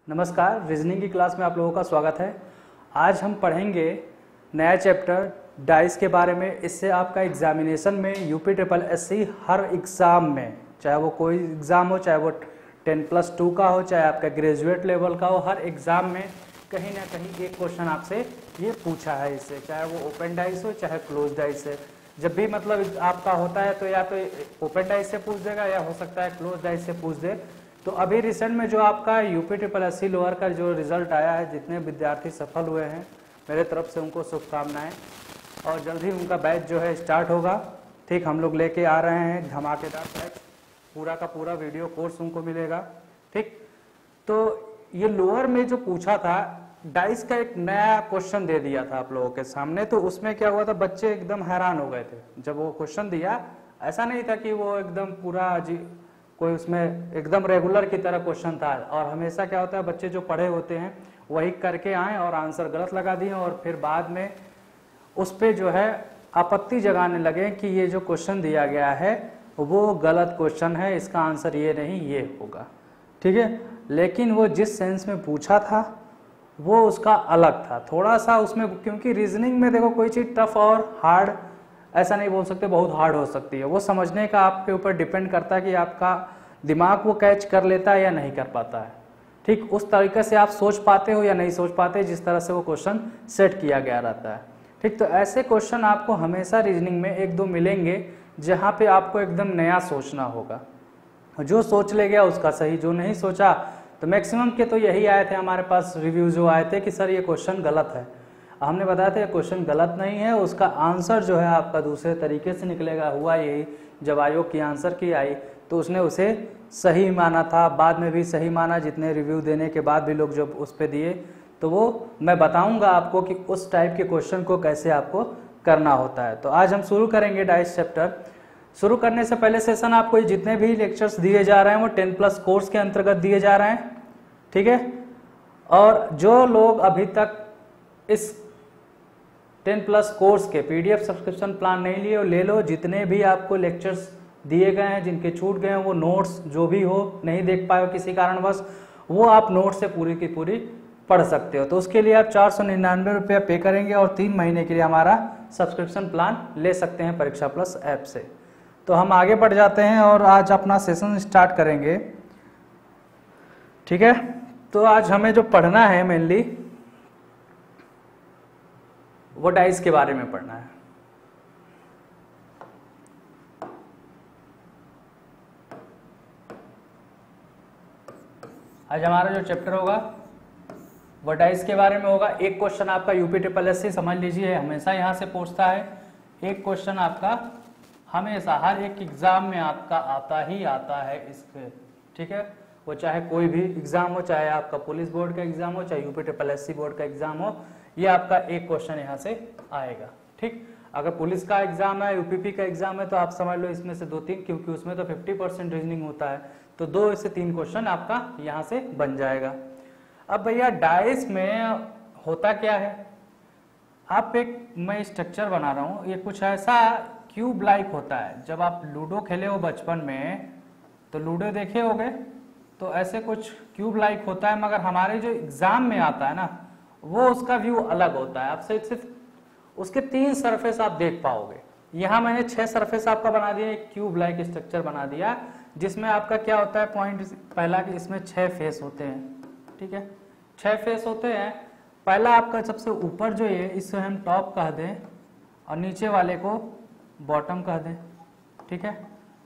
नमस्कार, रीजनिंग की क्लास में आप लोगों का स्वागत है। आज हम पढ़ेंगे नया चैप्टर डाइस के बारे में। इससे आपका एग्जामिनेशन में UPSSC हर एग्ज़ाम में, चाहे वो कोई एग्ज़ाम हो, चाहे वो 10+2 का हो, चाहे आपका ग्रेजुएट लेवल का हो, हर एग्ज़ाम में कहीं ना कहीं एक क्वेश्चन आपसे ये पूछा है इससे, चाहे वो ओपन डाइस हो चाहे क्लोज डाइस है। जब भी मतलब आपका होता है तो या तो ओपन डाइस से पूछ देगा या हो सकता है क्लोज डाइस से पूछ दे। तो अभी रिसेंट में जो आपका UPSSC लोअर का जो रिजल्ट आया है, जितने विद्यार्थी सफल हुए हैं, मेरे तरफ से उनको शुभकामनाएं। और जल्द ही उनका बैच जो है स्टार्ट होगा। ठीक, हम लोग लेके आ रहे हैं धमाकेदार बैच, पूरा का पूरा वीडियो कोर्स उनको मिलेगा। ठीक, तो ये लोअर में जो पूछा था डाइस का एक नया क्वेश्चन दे दिया था आप लोगों के सामने। तो उसमें क्या हुआ था, बच्चे एकदम हैरान हो गए थे जब वो क्वेश्चन दिया। ऐसा नहीं था कि वो एकदम पूरा कोई उसमें एकदम रेगुलर की तरह क्वेश्चन था। और हमेशा क्या होता है, बच्चे जो पढ़े होते हैं वही करके आए और आंसर गलत लगा दिए और फिर बाद में उस पर जो है आपत्ति जगाने लगे कि ये जो क्वेश्चन दिया गया है वो गलत क्वेश्चन है, इसका आंसर ये नहीं ये होगा। ठीक है, लेकिन वो जिस सेंस में पूछा था वो उसका अलग था थोड़ा सा उसमें, क्योंकि रीजनिंग में देखो कोई चीज़ टफ और हार्ड ऐसा नहीं बोल सकते, बहुत हार्ड हो सकती है। वो समझने का आपके ऊपर डिपेंड करता है कि आपका दिमाग वो कैच कर लेता है या नहीं कर पाता है। ठीक, उस तरीके से आप सोच पाते हो या नहीं सोच पाते, जिस तरह से वो क्वेश्चन सेट किया गया रहता है। ठीक, तो ऐसे क्वेश्चन आपको हमेशा रीजनिंग में एक दो मिलेंगे जहाँ पे आपको एकदम नया सोचना होगा। जो सोच ले गया उसका सही, जो नहीं सोचा तो मैक्सिमम के तो यही आए थे हमारे पास रिव्यू जो आए थे कि सर ये क्वेश्चन गलत है। हमने बताया था ये क्वेश्चन गलत नहीं है, उसका आंसर जो है आपका दूसरे तरीके से निकलेगा। हुआ यही, जब आयोग की आंसर की आई तो उसने उसे सही माना था, बाद में भी सही माना। जितने रिव्यू देने के बाद भी लोग जब उस पर दिए तो वो मैं बताऊंगा आपको कि उस टाइप के क्वेश्चन को कैसे आपको करना होता है। तो आज हम शुरू करेंगे डाइस चैप्टर। शुरू करने से पहले सेशन आपको जितने भी लेक्चर्स दिए जा रहे हैं वो 10+ कोर्स के अंतर्गत दिए जा रहे हैं। ठीक है, और जो लोग अभी तक इस 10+ कोर्स के PDF सब्सक्रिप्शन प्लान नहीं लिए हो, ले लो। जितने भी आपको लेक्चर्स दिए गए हैं, जिनके छूट गए हैं, वो नोट्स जो भी हो नहीं देख पाए हो किसी कारणवश, वो आप नोट से पूरी की पूरी पढ़ सकते हो। तो उसके लिए आप 499 रुपया पे करेंगे और 3 महीने के लिए हमारा सब्सक्रिप्शन प्लान ले सकते हैं परीक्षा प्लस ऐप से। तो हम आगे बढ़ जाते हैं और आज अपना सेशन स्टार्ट करेंगे। ठीक है, तो आज हमें जो पढ़ना है मेनली वो डाइस के बारे में पढ़ना है। आज हमारा जो चैप्टर होगा वो डाइस के बारे में होगा। एक क्वेश्चन आपका UPSSC समझ लीजिए हमेशा यहाँ से पूछता है। एक क्वेश्चन आपका हमेशा हर एक एग्जाम में आपका आता ही आता है इसके। ठीक है, वो चाहे कोई भी एग्जाम हो, चाहे आपका पुलिस बोर्ड का एग्जाम हो, चाहे UPSSC बोर्ड का एग्जाम हो, ये आपका एक क्वेश्चन यहाँ से आएगा। ठीक, अगर पुलिस का एग्जाम है, UPP का एग्जाम है, तो आप समझ लो इसमें से 2-3, क्योंकि उसमें तो 50% रीजनिंग होता है, तो 2 से 3 क्वेश्चन आपका यहाँ से बन जाएगा। अब भैया डाइस में होता क्या है, आप मैं स्ट्रक्चर बना रहा हूँ। ये कुछ ऐसा क्यूब लाइक होता है। जब आप लूडो खेले हो बचपन में तो लूडो देखे होगे, तो ऐसे कुछ क्यूब लाइक होता है, मगर हमारे जो एग्जाम में आता है ना वो उसका व्यू अलग होता है। आप सिर्फ उसके 3 सरफेस आप देख पाओगे। यहाँ मैंने 6 सरफेस आपका बना दिया, एक क्यूब लाइक स्ट्रक्चर बना दिया, जिसमें आपका क्या होता है, पॉइंट पहला कि इसमें 6 फेस होते हैं। ठीक है, 6 फेस होते हैं। पहला आपका सबसे ऊपर जो है इसे हम टॉप कह दें और नीचे वाले को बॉटम कह दें। ठीक है,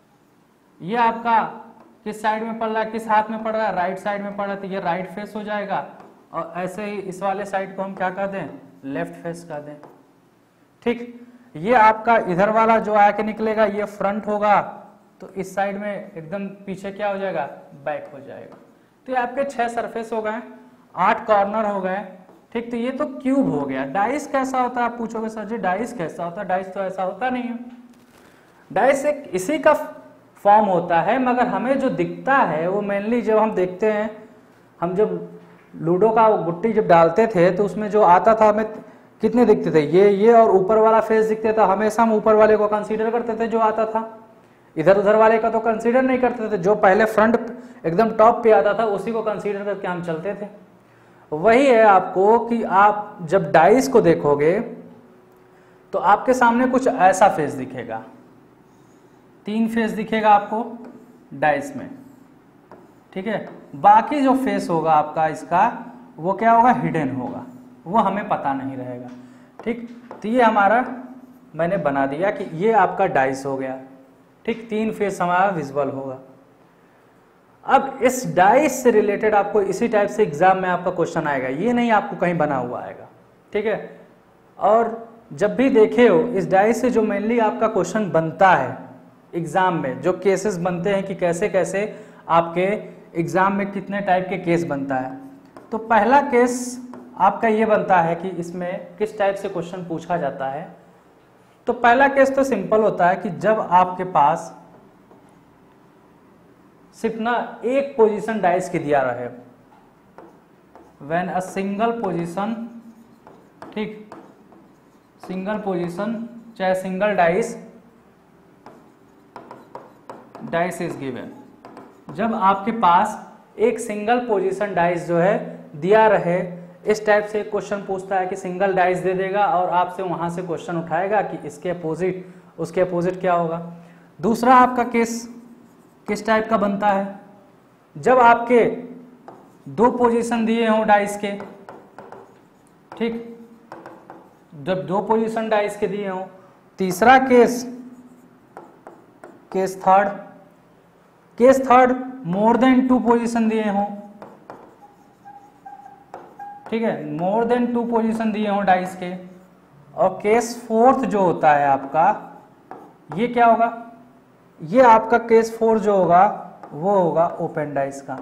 ये आपका किस साइड में पड़ रहा है, किस हाथ में पड़ रहा है, राइट साइड में पड़ रहा है, तो ये राइट फेस हो जाएगा। और ऐसे ही इस वाले साइड को हम क्या कर दें, लेफ्ट फेस कर दें। ठीक, ये आपका इधर वाला जो आके निकलेगा ये फ्रंट होगा, तो इस साइड में एकदम पीछे क्या हो जाएगा, बैक हो जाएगा। तो ये आपके 6 सरफेस हो गए, 8 कॉर्नर हो गए। ठीक, तो ये तो क्यूब हो गया। डाइस कैसा होता है, आप पूछोगे सर जी डाइस कैसा होता है, डाइस तो ऐसा होता नहीं है। डाइस एक इसी का फॉर्म होता है, मगर हमें जो दिखता है वो मेनली जब हम देखते हैं, हम जब लूडो का गुट्टी जब डालते थे तो उसमें जो आता था हमें कितने दिखते थे, ये और ऊपर वाला फेस दिखते था। हमेशा हम ऊपर वाले को कंसीडर करते थे जो आता था। इधर उधर वाले का तो कंसीडर नहीं करते थे, जो पहले फ्रंट एकदम टॉप पे आता था उसी को कंसीडर करके हम चलते थे। वही है आपको कि आप जब डाइस को देखोगे तो आपके सामने कुछ ऐसा फेस दिखेगा, 3 फेस दिखेगा आपको डाइस में, ठीक है। बाकी जो फेस होगा आपका इसका वो क्या होगा, हिडन होगा, वो हमें पता नहीं रहेगा, ठीक। तो ये हमारा मैंने बना दिया कि ये आपका डाइस हो गया, ठीक। 3 फेस हमारा विजुअल होगा। अब इस डाइस से रिलेटेड आपको इसी टाइप से एग्जाम में आपका क्वेश्चन आएगा, ये नहीं आपको कहीं बना हुआ आएगा, ठीक है। और जब भी देखे हो इस डाइस से जो मेनली आपका क्वेश्चन बनता है एग्जाम में, जो केसेस बनते हैं कि कैसे कैसे आपके एग्जाम में कितने टाइप के केस बनता है, तो पहला केस आपका ये बनता है कि इसमें किस टाइप से क्वेश्चन पूछा जाता है। तो पहला केस तो सिंपल होता है कि जब आपके पास सिर्फ ना एक पोजीशन डाइस की दिया रहे, व्हेन अ सिंगल पोजीशन, ठीक, सिंगल पोजीशन चाहे सिंगल डाइस इज गिवन, जब आपके पास एक सिंगल पोजीशन डाइस जो है दिया रहे, इस टाइप से क्वेश्चन पूछता है कि सिंगल डाइस दे देगा और आपसे वहां से क्वेश्चन उठाएगा कि इसके अपोजिट उसके अपोजिट क्या होगा। दूसरा आपका केस किस टाइप का बनता है, जब आपके 2 पोजीशन दिए हों डाइस के, ठीक, जब 2 पोजीशन डाइस के दिए हों। तीसरा case third more than 2 position दिए हों, ठीक है, मोर देन 2 पोजीशन दिए हों डाइस के। और केस फोर्थ जो होता है आपका, ये क्या होगा, ये आपका केस 4 जो होगा वो होगा ओपन डाइस का।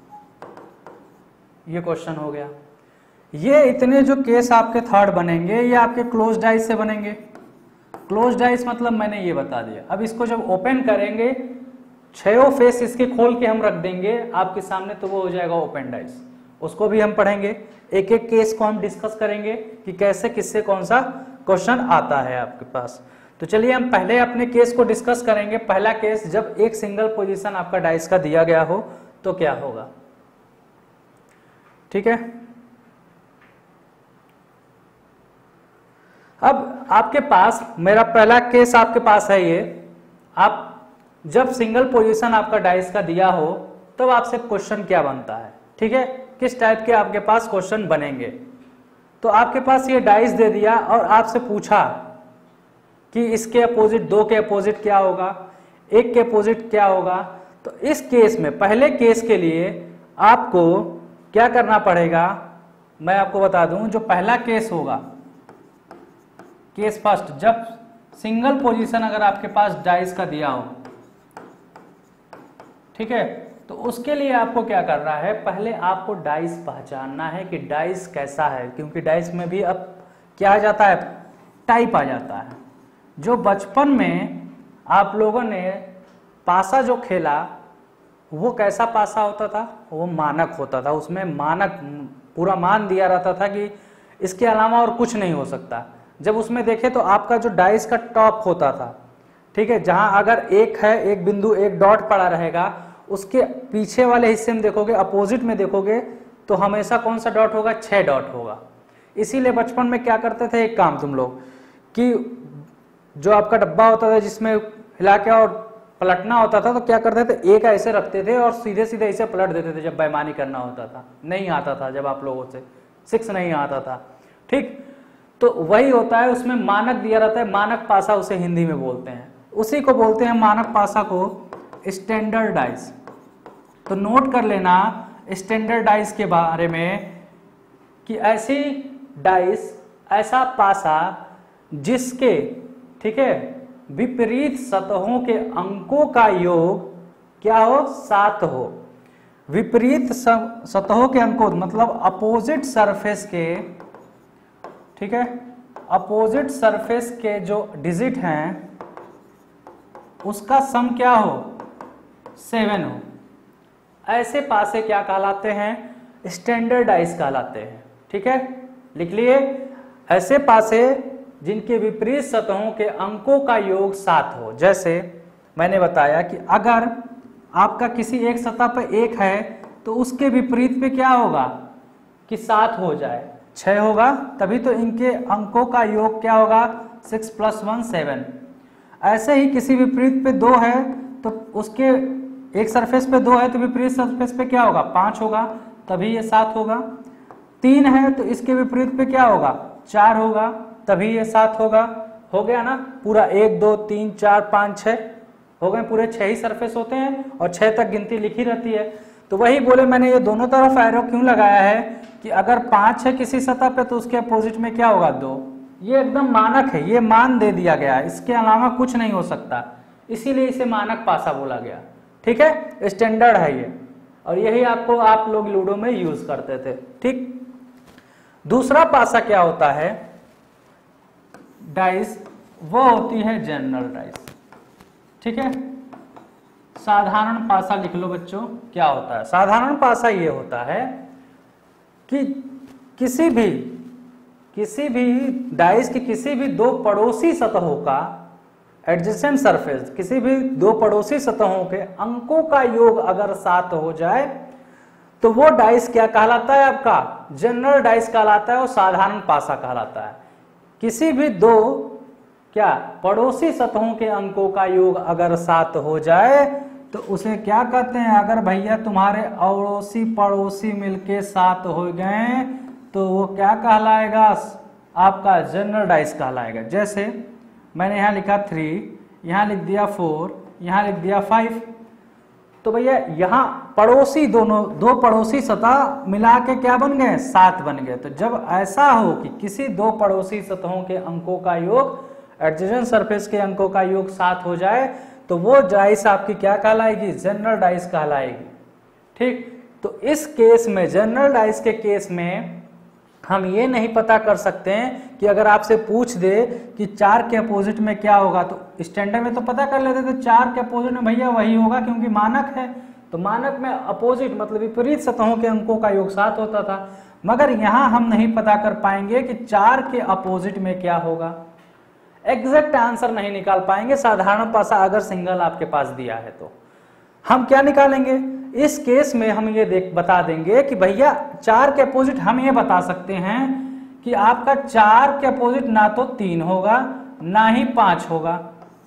ये क्वेश्चन हो गया। ये इतने जो केस आपके थर्ड बनेंगे ये आपके क्लोज डाइस से बनेंगे। क्लोज डाइस मतलब मैंने ये बता दिया। अब इसको जब ओपन करेंगे, 6 फेस इसके खोल के हम रख देंगे आपके सामने, तो वो हो जाएगा ओपन डाइस। उसको भी हम पढ़ेंगे, एक एक केस को हम डिस्कस करेंगे कि कैसे किससे कौन सा क्वेश्चन आता है आपके पास। तो चलिए हम पहले अपने केस को डिस्कस करेंगे। पहला केस, जब एक सिंगल पोजीशन आपका डाइस का दिया गया हो तो क्या होगा, ठीक है। अब आपके पास मेरा पहला केस आपके पास है ये, आप जब सिंगल पोजीशन आपका डाइस का दिया हो तब आपसे क्वेश्चन क्या बनता है, ठीक है, किस टाइप के आपके पास क्वेश्चन बनेंगे। तो आपके पास ये डाइस दे दिया और आपसे पूछा कि इसके अपोजिट, 2 के अपोजिट क्या होगा, 1 के अपोजिट क्या होगा। तो इस केस में, पहले केस के लिए आपको क्या करना पड़ेगा, मैं आपको बता दूं। जो पहला केस होगा, केस फर्स्ट, जब सिंगल पोजीशन अगर आपके पास डाइस का दिया हो, ठीक है, तो उसके लिए आपको क्या करना है, पहले आपको डाइस पहचानना है कि डाइस कैसा है, क्योंकि डाइस में भी अब क्या आ जाता है, टाइप आ जाता है। जो बचपन में आप लोगों ने पासा जो खेला वो कैसा पासा होता था, वो मानक होता था। उसमें मानक पूरा मान दिया रहता था कि इसके अलावा और कुछ नहीं हो सकता। जब उसमें देखे तो आपका जो डाइस का टॉप होता था, ठीक है, जहां अगर एक है, एक बिंदु, एक डॉट पड़ा रहेगा, उसके पीछे वाले हिस्से में देखोगे, अपोजिट में देखोगे तो हमेशा कौन सा डॉट होगा, 6 डॉट होगा। इसीलिए बचपन में क्या करते थे, एक काम तुम लोग, कि जो आपका डब्बा होता था जिसमें हिला के और पलटना होता था, तो क्या करते थे, एक ऐसे रखते थे और सीधे सीधे ऐसे पलट देते थे जब बेईमानी करना होता था। नहीं आता था जब आप लोगों से 6 नहीं आता था, ठीक। तो वही होता है, उसमें मानक दिया रहता है, मानक पासा उसे हिंदी में बोलते हैं, उसी को बोलते हैं मानक पासा को स्टैंडर्ड डाइस। तो नोट कर लेना स्टैंडर्ड डाइस के बारे में कि ऐसी डाइस, ऐसा पासा जिसके, ठीक है, विपरीत सतहों के अंकों का योग क्या हो, 7 हो। विपरीत सतहों के अंकों मतलब अपोजिट सरफेस के, ठीक है, अपोजिट सरफेस के जो डिजिट हैं उसका सम क्या हो, 7 हो। ऐसे पासे क्या कहलाते हैं, स्टैंडर्ड डाइस कहलाते हैं, ठीक है। लिख लिए, ऐसे पासे जिनके विपरीत सतहों के अंकों का योग 7 हो। जैसे मैंने बताया कि अगर आपका किसी एक सतह पर 1 है तो उसके विपरीत पे क्या होगा कि 7 हो जाए, 6 होगा, तभी तो इनके अंकों का योग क्या होगा 6 + 1 7। ऐसे ही किसी विपरीत पे 2 है तो उसके एक सरफेस पे 2 है तो विपरीत सरफेस पे क्या होगा 5 होगा, तभी ये 7 होगा। 3 है तो इसके विपरीत पे क्या होगा 4 होगा, तभी ये 7 होगा। हो गया ना पूरा 1 2 3 4 5 6 हो गए, पूरे 6 ही सरफेस होते हैं और 6 तक गिनती लिखी रहती है। तो वही बोले मैंने ये दोनों तरफ एरो क्यों लगाया है कि अगर 5 है किसी सतह पे तो उसके अपोजिट में क्या होगा 2। ये एकदम मानक है, ये मान दे दिया गया है, इसके अलावा कुछ नहीं हो सकता, इसीलिए इसे मानक पासा बोला गया। ठीक है, स्टैंडर्ड है ये, और यही आपको आप लोग लूडो में यूज करते थे। ठीक, दूसरा पासा क्या होता है डाइस, वो होती है जनरल डाइस। ठीक है, साधारण पासा लिख लो बच्चों। क्या होता है साधारण पासा? ये होता है कि किसी भी डाइस की किसी भी 2 पड़ोसी सतहों का एडजेसेंट सरफेस, किसी भी 2 पड़ोसी सतहों के अंकों का योग अगर 7 हो जाए तो वो डाइस क्या कहलाता है आपका जनरल डाइस कहलाता है और साधारण पासा कहलाता है। किसी भी 2 क्या पड़ोसी सतहों के अंकों का योग अगर 7 हो जाए तो उसे क्या कहते हैं? अगर भैया तुम्हारे अड़ोसी पड़ोसी मिलके 7 हो गए तो वो क्या कहलाएगा आपका जनरल डाइस कहलाएगा। जैसे मैंने यहाँ लिखा 3, यहाँ लिख दिया 4, यहाँ लिख दिया 5, तो भैया यहाँ पड़ोसी दोनों 2 पड़ोसी सतह मिला के क्या बन गए 7 बन गए। तो जब ऐसा हो कि किसी 2 पड़ोसी सतहों के अंकों का योग एडजेसेंट सरफेस के अंकों का योग 7 हो जाए तो वो डाइस आपकी क्या कहलाएगी जनरल डाइस कहलाएगी। ठीक, तो इस केस में जनरल डाइस के केस में हम ये नहीं पता कर सकते हैं कि अगर आपसे पूछ दे कि 4 के अपोजिट में क्या होगा तो स्टैंडर्ड में तो पता कर लेते थे 4 के अपोजिट में भैया वही होगा क्योंकि मानक है। तो मानक में अपोजिट मतलब विपरीत सतहों के अंकों का योग 7 होता था, मगर यहाँ हम नहीं पता कर पाएंगे कि 4 के अपोजिट में क्या होगा। एग्जैक्ट आंसर नहीं निकाल पाएंगे साधारण पासा अगर सिंगल आपके पास दिया है तो। हम क्या निकालेंगे इस केस में? हम ये बता देंगे कि भैया 4 के अपोजिट हम ये बता सकते हैं कि आपका 4 के अपोजिट ना तो 3 होगा ना ही 5 होगा।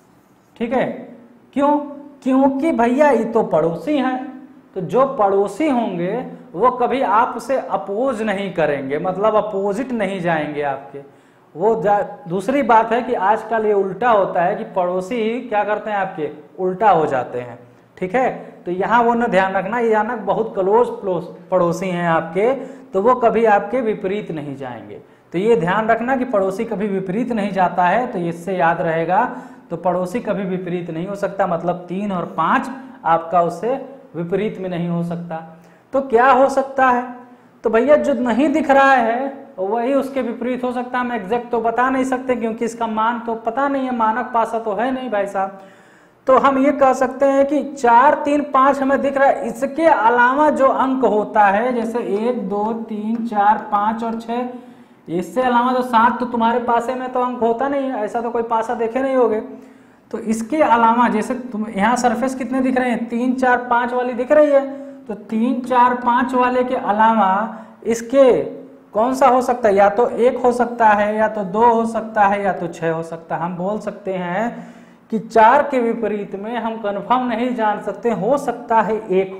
ठीक है, क्यों? क्योंकि भैया ये तो पड़ोसी हैं, तो जो पड़ोसी होंगे वो कभी आपसे अपोज नहीं करेंगे, मतलब अपोजिट नहीं जाएंगे आपके। वो दूसरी बात है कि आजकल ये उल्टा होता है कि पड़ोसी ही क्या करते हैं आपके उल्टा हो जाते हैं। ठीक है, तो यहाँ वो न ध्यान रखना, ये जाना बहुत क्लोज पड़ोसी हैं आपके तो वो कभी आपके विपरीत नहीं जाएंगे। तो ये ध्यान रखना कि पड़ोसी कभी विपरीत नहीं जाता है, तो इससे याद रहेगा। तो पड़ोसी कभी विपरीत नहीं हो सकता, मतलब 3 और 5 आपका उससे विपरीत में नहीं हो सकता। तो क्या हो सकता है? तो भैया जो नहीं दिख रहा है वही उसके विपरीत हो सकता है। हम एग्जैक्ट तो बता नहीं सकते क्योंकि इसका मान तो पता नहीं है, मानक पासा तो है नहीं भाई साहब। तो हम ये कह सकते हैं कि 4 3 5 हमें दिख रहा है, इसके अलावा जो अंक होता है जैसे 1 2 3 4 5 और 6, इससे अलावा जो 7 तो तुम्हारे पासे में तो अंक होता नहीं है, ऐसा तो कोई पासा देखे नहीं होगे। तो इसके अलावा जैसे तुम यहाँ सरफेस कितने दिख रहे हैं 3 4 5 वाली दिख रही है, तो 3 4 5 वाले के अलावा इसके कौन सा हो सकता है? या तो 1 हो सकता है, या तो 2 हो सकता है, या तो 6 हो सकता है। हम बोल सकते हैं कि 4 के विपरीत में हम कंफर्म नहीं जान सकते, हो सकता है 1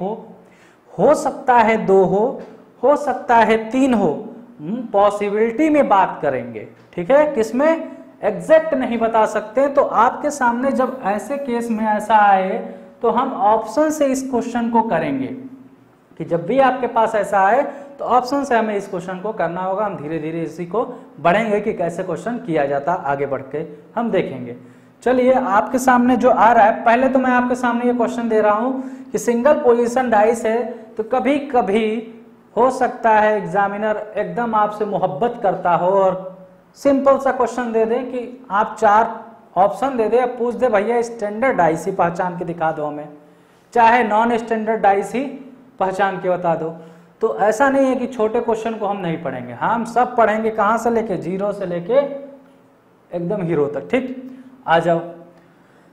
हो सकता है 2 हो सकता है 3 हो। पॉसिबिलिटी में बात करेंगे। ठीक है, किसमें एग्जैक्ट नहीं बता सकते। तो आपके सामने जब ऐसे केस में ऐसा आए तो हम ऑप्शन से इस क्वेश्चन को करेंगे कि जब भी आपके पास ऐसा आए तो ऑप्शन से हमें इस क्वेश्चन को करना होगा। हम धीरे धीरे इसी को बढ़ेंगे कि कैसे क्वेश्चन किया जाता, आगे बढ़ के हम देखेंगे। चलिए आपके सामने जो आ रहा है, पहले तो मैं आपके सामने ये क्वेश्चन दे रहा हूं कि सिंगल पोजीशन डाइस है तो कभी कभी हो सकता है एग्जामिनर एकदम आपसे मोहब्बत करता हो और सिंपल सा क्वेश्चन दे दे कि आप 4 ऑप्शन दे दे, पूछ दे भैया स्टैंडर्ड डाइस ही पहचान के दिखा दो हमें, चाहे नॉन स्टैंडर्ड डाइस ही पहचान के बता दो। तो ऐसा नहीं है कि छोटे क्वेश्चन को हम नहीं पढ़ेंगे, हम सब पढ़ेंगे। कहां से लेके 0 से लेके एकदम हीरो तक। ठीक, आ जाओ।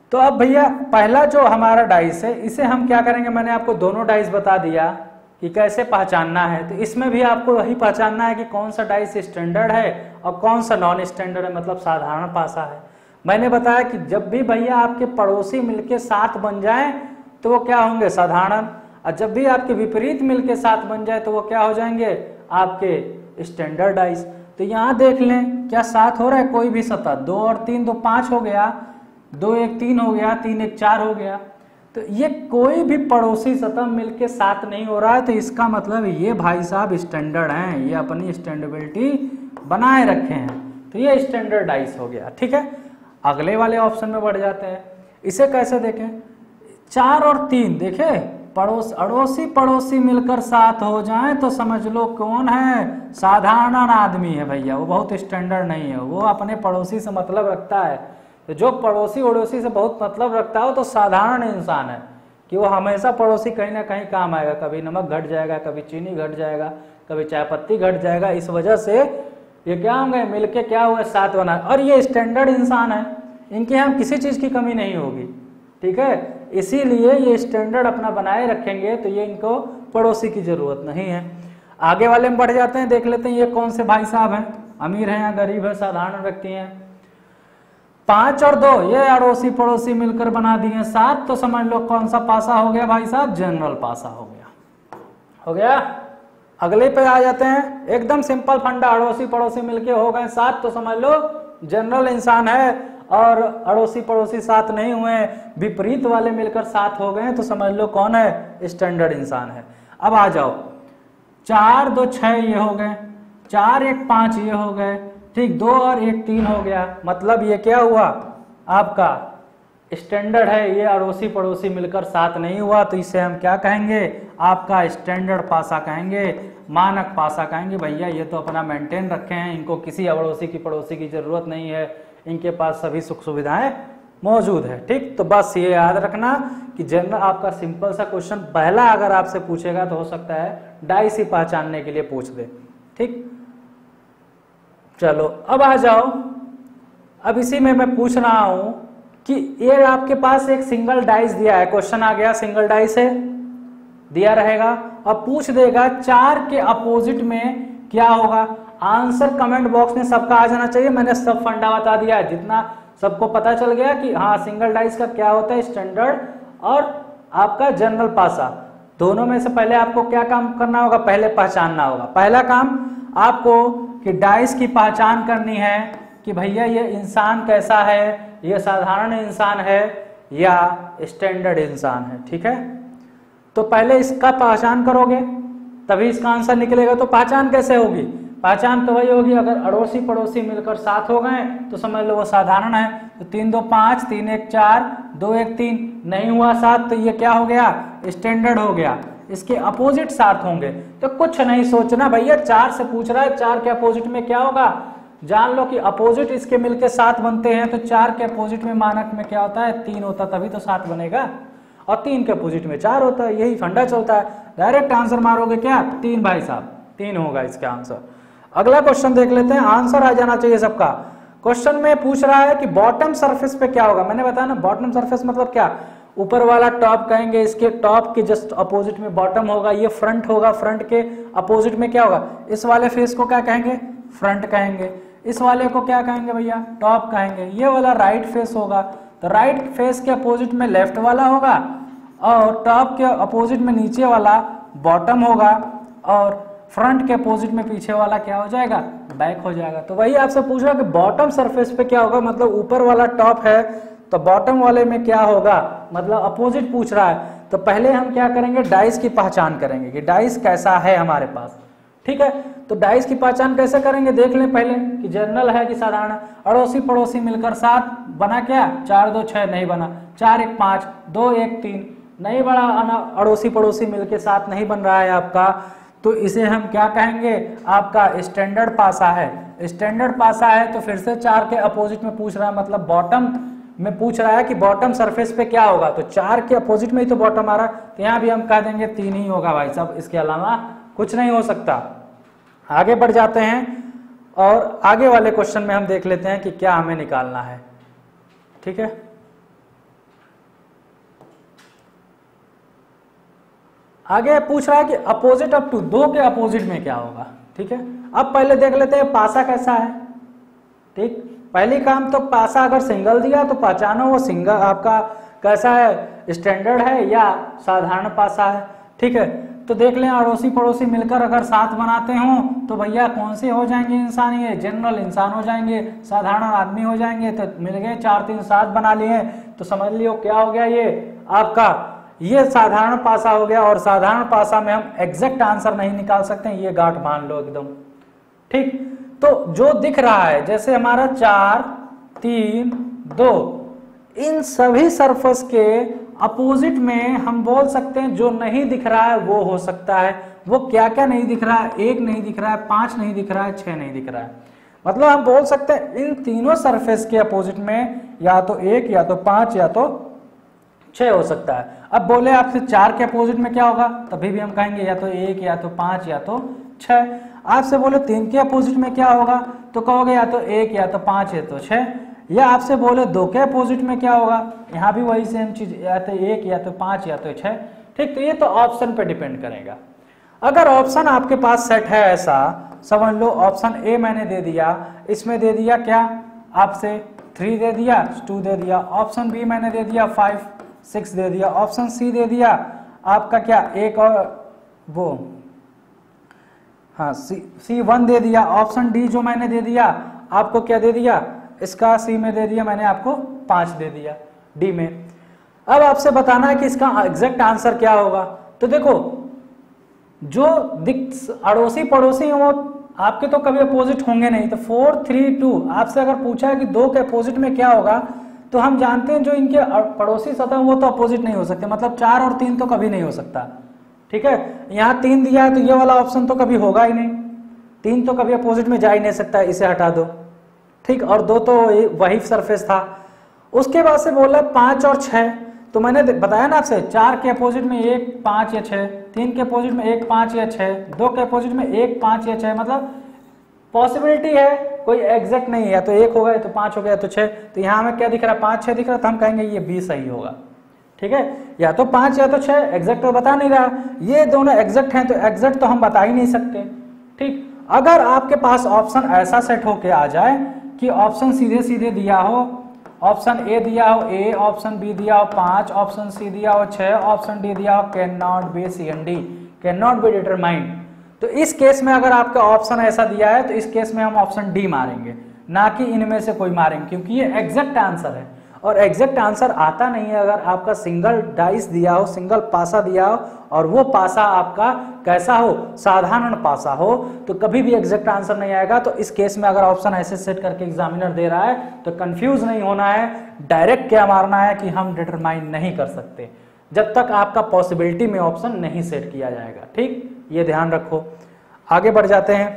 तो अब भैया पहला जो हमारा डाइस है इसे हम क्या करेंगे, मैंने आपको दोनों डाइस बता दिया कि कैसे पहचानना है। तो इसमें भी आपको वही पहचानना है कि कौन सा डाइस स्टैंडर्ड है और कौन सा नॉन स्टैंडर्ड है, मतलब साधारण पासा है। मैंने बताया कि जब भी भैया आपके पड़ोसी मिलके 7 बन जाएं तो वो क्या होंगे, साधारण, और जब भी आपके विपरीत मिलके 7 बन जाए तो वो क्या हो जाएंगे, आपके स्टैंडर्ड डाइस। तो यहाँ देख लें क्या 7 हो रहा है, कोई भी सतह, 2 और 3 तो 5 हो गया, 2 1 3 हो गया, 3 1 4 हो गया। तो ये कोई भी पड़ोसी सतह मिलके 7 नहीं हो रहा है, तो इसका मतलब ये भाई साहब स्टैंडर्ड हैं, ये अपनी स्टैंडर्डिटी बनाए रखे हैं, तो ये स्टैंडर्ड डाइस हो गया। ठीक है, अगले वाले ऑप्शन में बढ़ जाते हैं। इसे कैसे देखें, 4 और 3 देखे, अड़ोसी पड़ोसी मिलकर 7 हो जाएं तो समझ लो कौन है, साधारण आदमी है भैया, वो बहुत स्टैंडर्ड नहीं है, वो अपने पड़ोसी से मतलब रखता है। तो जो पड़ोसी उड़ोसी से बहुत मतलब रखता है तो साधारण इंसान है, कि वो हमेशा पड़ोसी कहीं ना कहीं काम आएगा, कभी नमक घट जाएगा, कभी चीनी घट जाएगा, कभी चाय पत्ती घट जाएगा, इस वजह से ये क्या होंगे, मिलके क्या हुआ, 7 बना, और ये स्टैंडर्ड इंसान है, इनके यहाँ किसी चीज़ की कमी नहीं होगी। ठीक है, इसीलिए ये स्टैंडर्ड अपना बनाए रखेंगे, तो ये इनको पड़ोसी की जरूरत नहीं है। आगे वाले में बढ़ जाते हैं, देख लेते हैं ये कौन से भाई साहब हैं, अमीर हैं या गरीब है, साधारण व्यक्ति हैं। 5 और 2 ये अड़ोसी पड़ोसी मिलकर बना दिए 7, तो समझ लो कौन सा पासा हो गया भाई साहब, जनरल पासा हो गया। हो गया, अगले पे आ जाते हैं, एकदम सिंपल फंडा, अड़ोसी पड़ोसी मिलके हो गए 7 तो समझ लो जनरल इंसान है, और अड़ोसी पड़ोसी 7 नहीं हुए, विपरीत वाले मिलकर 7 हो गए तो समझ लो कौन है, स्टैंडर्ड इंसान है। अब आ जाओ, 4 2 6 ये हो गए, 4 1 5 ये हो गए, ठीक, 2 और 1 3 हो गया, मतलब ये क्या हुआ, आपका स्टैंडर्ड है, ये अड़ोसी पड़ोसी मिलकर 7 नहीं हुआ, तो इसे हम क्या कहेंगे, आपका स्टैंडर्ड पासा कहेंगे, मानक पासा कहेंगे। भैया ये तो अपना मेंटेन रखे हैं, इनको किसी अड़ोसी की पड़ोसी की जरूरत नहीं है, इनके पास सभी सुख सुविधाएं मौजूद है। ठीक, तो बस ये याद रखना कि जनरल आपका सिंपल सा क्वेश्चन पहला अगर आपसे पूछेगा तो हो सकता है डाइस ही पहचानने के लिए पूछ दे। ठीक, चलो अब आ जाओ, अब इसी में मैं पूछ रहा हूं कि ये आपके पास एक सिंगल डाइस दिया है, क्वेश्चन आ गया सिंगल डाइस है दिया रहेगा, और पूछ देगा 4 के अपोजिट में क्या होगा। आंसर कमेंट बॉक्स में सबका आ जाना चाहिए, मैंने सब फंडा बता दिया है, जितना सबको पता चल गया कि हाँ सिंगल डाइस का क्या होता है, स्टैंडर्ड और आपका जनरल पासा। दोनों में से पहले आपको क्या काम करना होगा, पहले पहचानना होगा। पहला काम आपको कि डाइस की पहचान करनी है कि भैया ये इंसान कैसा है, ये साधारण इंसान है या स्टैंडर्ड इंसान है। ठीक है, तो पहले इसका पहचान करोगे तभी इसका आंसर निकलेगा। तो पहचान कैसे होगी, पहचान तो वही होगी, अगर अड़ोसी पड़ोसी मिलकर 7 हो गए तो समझ लो वो साधारण है। तो 3 2 5 3 1 4 2 1 3 नहीं हुआ 7, तो ये क्या हो गया, स्टैंडर्ड हो गया। इसके अपोजिट 7 होंगे, तो कुछ नहीं सोचना भैया, 4 से पूछ रहा है, 4 के अपोजिट में क्या होगा, जान लो कि अपोजिट इसके मिलके 7 बनते हैं, तो 4 के अपोजिट में मानक में क्या होता है, 3 होता, तभी तो 7 बनेगा, और 3 के अपोजिट में 4 होता है, यही फंडा चलता है। डायरेक्ट आंसर मारोगे क्या, 3 भाई साहब, 3 होगा इसका आंसर। अगला क्वेश्चन देख लेते हैं, आंसर आ जाना चाहिए सबका। क्वेश्चन में पूछ रहा है कि बॉटम सरफेस पे क्या होगा। मैंने बताया ना, बॉटम सरफेस मतलब क्या, ऊपर वाला टॉप कहेंगे, इसके टॉप के जस्ट अपोजिट में बॉटम होगा, ये फ्रंट होगा, फ्रंट के अपोजिट में क्या होगा, इस वाले फेस को क्या कहेंगे, फ्रंट कहेंगे, इस वाले को क्या कहेंगे भैया, टॉप कहेंगे। ये वाला राइट फेस होगा, तो राइट फेस के अपोजिट में लेफ्ट वाला होगा, और टॉप के अपोजिट में नीचे वाला बॉटम होगा, और फ्रंट के अपोजिट में पीछे वाला क्या हो जाएगा, बैक हो जाएगा। तो वही आपसे पूछ रहा है कि बॉटम सरफेस पे क्या होगा, मतलब ऊपर वाला टॉप है तो बॉटम वाले में क्या होगा, मतलब अपोजिट पूछ रहा है। तो पहले हम क्या करेंगे, डाइस की पहचान करेंगे कि डाइस कैसा है हमारे पास। ठीक है, तो डाइस की पहचान कैसे करेंगे, देख लें पहले कि जनरल है कि साधारण। अड़ोसी पड़ोसी मिलकर 7 बना, क्या 4 2 6 नहीं बना, 4 1 5 2 1 3 नहीं बना, अड़ोसी पड़ोसी मिलकर 7 नहीं बन रहा है आपका, तो इसे हम क्या कहेंगे, आपका स्टैंडर्ड पासा है। स्टैंडर्ड पासा है तो फिर से 4 के अपोजिट में पूछ रहा है, मतलब बॉटम में पूछ रहा है कि बॉटम सरफेस पे क्या होगा, तो 4 के अपोजिट में ही तो बॉटम आ रहा है, तो यहाँ भी हम कह देंगे 3 ही होगा भाई साहब, इसके अलावा कुछ नहीं हो सकता। आगे बढ़ जाते हैं और आगे वाले क्वेश्चन में हम देख लेते हैं कि क्या हमें निकालना है। ठीक है, आगे पूछ रहा है कि अपोजिट ऑफ 2, 2 के अपोजिट में क्या होगा। ठीक है, अब पहले देख लेते हैं पासा कैसा है। ठीक, पहली काम तो पासा अगर सिंगल दिया तो पहचानो वो सिंगल आपका कैसा है, स्टैंडर्ड है या साधारण पासा है। ठीक है, तो देख लें अड़ोसी पड़ोसी मिलकर अगर साथ बनाते हो तो भैया कौन से हो जाएंगे इंसान, ये जनरल इंसान हो जाएंगे, साधारण आदमी हो जाएंगे। तो मिल गए 4 3 7 बना लिए तो समझ लियो क्या हो गया, ये आपका ये साधारण पासा हो गया। और साधारण पासा में हम एग्जैक्ट आंसर नहीं निकाल सकते, ये गांठ बांध लो एकदम। ठीक, तो जो दिख रहा है जैसे हमारा 4 3 2, इन सभी सरफेस के अपोजिट में हम बोल सकते हैं जो नहीं दिख रहा है वो हो सकता है। वो क्या क्या नहीं दिख रहा है, 1 नहीं दिख रहा है, 5 नहीं दिख रहा है, 6 नहीं दिख रहा है। मतलब हम बोल सकते हैं इन तीनों सरफेस के अपोजिट में या तो 1 या तो 5 या तो 6 हो सकता है। अब बोले आपसे 4 के अपोजिट में क्या होगा, तभी भी हम कहेंगे या तो 1 या तो 5 या तो 6। आपसे बोले 3 के अपोजिट में क्या होगा तो कहोगे या तो 1 या तो 5 या तो 6। या आपसे बोले 2 के अपोजिट में क्या होगा, यहाँ भी वही सेम चीज, या तो 1 या तो 5 या तो 6। ठीक, तो ये तो ऑप्शन पे डिपेंड करेगा। अगर ऑप्शन आपके पास सेट है ऐसा, समझ लो ऑप्शन ए मैंने दे दिया, इसमें दे दिया क्या आपसे 3 दे दिया, 2 दे दिया, ऑप्शन बी मैंने दे दिया 5 6 दे दिया, ऑप्शन सी दे दिया आपका क्या 1 और वो हाँ सी 1 दे दिया, ऑप्शन डी जो मैंने दे दिया आपको क्या दे दिया, इसका सी में दे दिया मैंने आपको 5 दे दिया डी में। अब आपसे बताना है कि इसका एग्जैक्ट आंसर क्या होगा। तो देखो जो अड़ोसी पड़ोसी हैं वो आपके तो कभी अपोजिट होंगे नहीं। तो 4 3 2 आपसे अगर पूछा है कि 2 के अपोजिट में क्या होगा तो हम जानते हैं जो इनके पड़ोसी सतह वो तो अपोजिट नहीं हो सकते, मतलब 4 और 3 तो कभी नहीं हो सकता। ठीक है, यहाँ 3 दिया है तो ये वाला ऑप्शन तो कभी होगा ही नहीं, 3 तो कभी अपोजिट में जा ही नहीं सकता, इसे हटा दो। ठीक, और 2 तो वही सरफेस था। उसके बाद से बोला 5 और 6, तो मैंने बताया ना आपसे 4 के अपोजिट में 1 5 या 6, 3 के अपोजिट में 1 5 या 6, 2 के अपोजिट में 1 5 या 6, मतलब पॉसिबिलिटी है, कोई एग्जैक्ट नहीं है, या तो 1 होगा या तो 5 हो गया तो 6। तो यहाँ हमें क्या दिख रहा है 5 6 दिख रहा है, तो हम कहेंगे ये बी सही होगा। ठीक है, या तो 5 या तो 6, एग्जैक्ट तो बता नहीं रहा, ये दोनों एग्जैक्ट हैं तो एग्जैक्ट तो हम बता ही नहीं सकते। ठीक, अगर आपके पास ऑप्शन ऐसा सेट होके आ जाए कि ऑप्शन सीधे सीधे दिया हो, ऑप्शन ए दिया हो ए, ऑप्शन बी दिया हो 5, ऑप्शन सी दिया हो 6, ऑप्शन डी दिया हो can not be, C and D can not be determined, तो इस केस में अगर आपका ऑप्शन ऐसा दिया है तो इस केस में हम ऑप्शन डी मारेंगे, ना कि इनमें से कोई मारेंगे, क्योंकि ये एग्जैक्ट आंसर है। और एग्जैक्ट आंसर आता नहीं है अगर आपका सिंगल डाइस दिया हो, सिंगल पासा दिया हो और वो पासा आपका कैसा हो, साधारण पासा हो, तो कभी भी एग्जैक्ट आंसर नहीं आएगा। तो इस केस में अगर ऑप्शन ऐसे सेट करके एग्जामिनर दे रहा है तो कंफ्यूज नहीं होना है, डायरेक्ट क्या मारना है कि हम डिटरमाइन नहीं कर सकते जब तक आपका पॉसिबिलिटी में ऑप्शन नहीं सेट किया जाएगा। ठीक, ये ध्यान रखो। आगे बढ़ जाते हैं।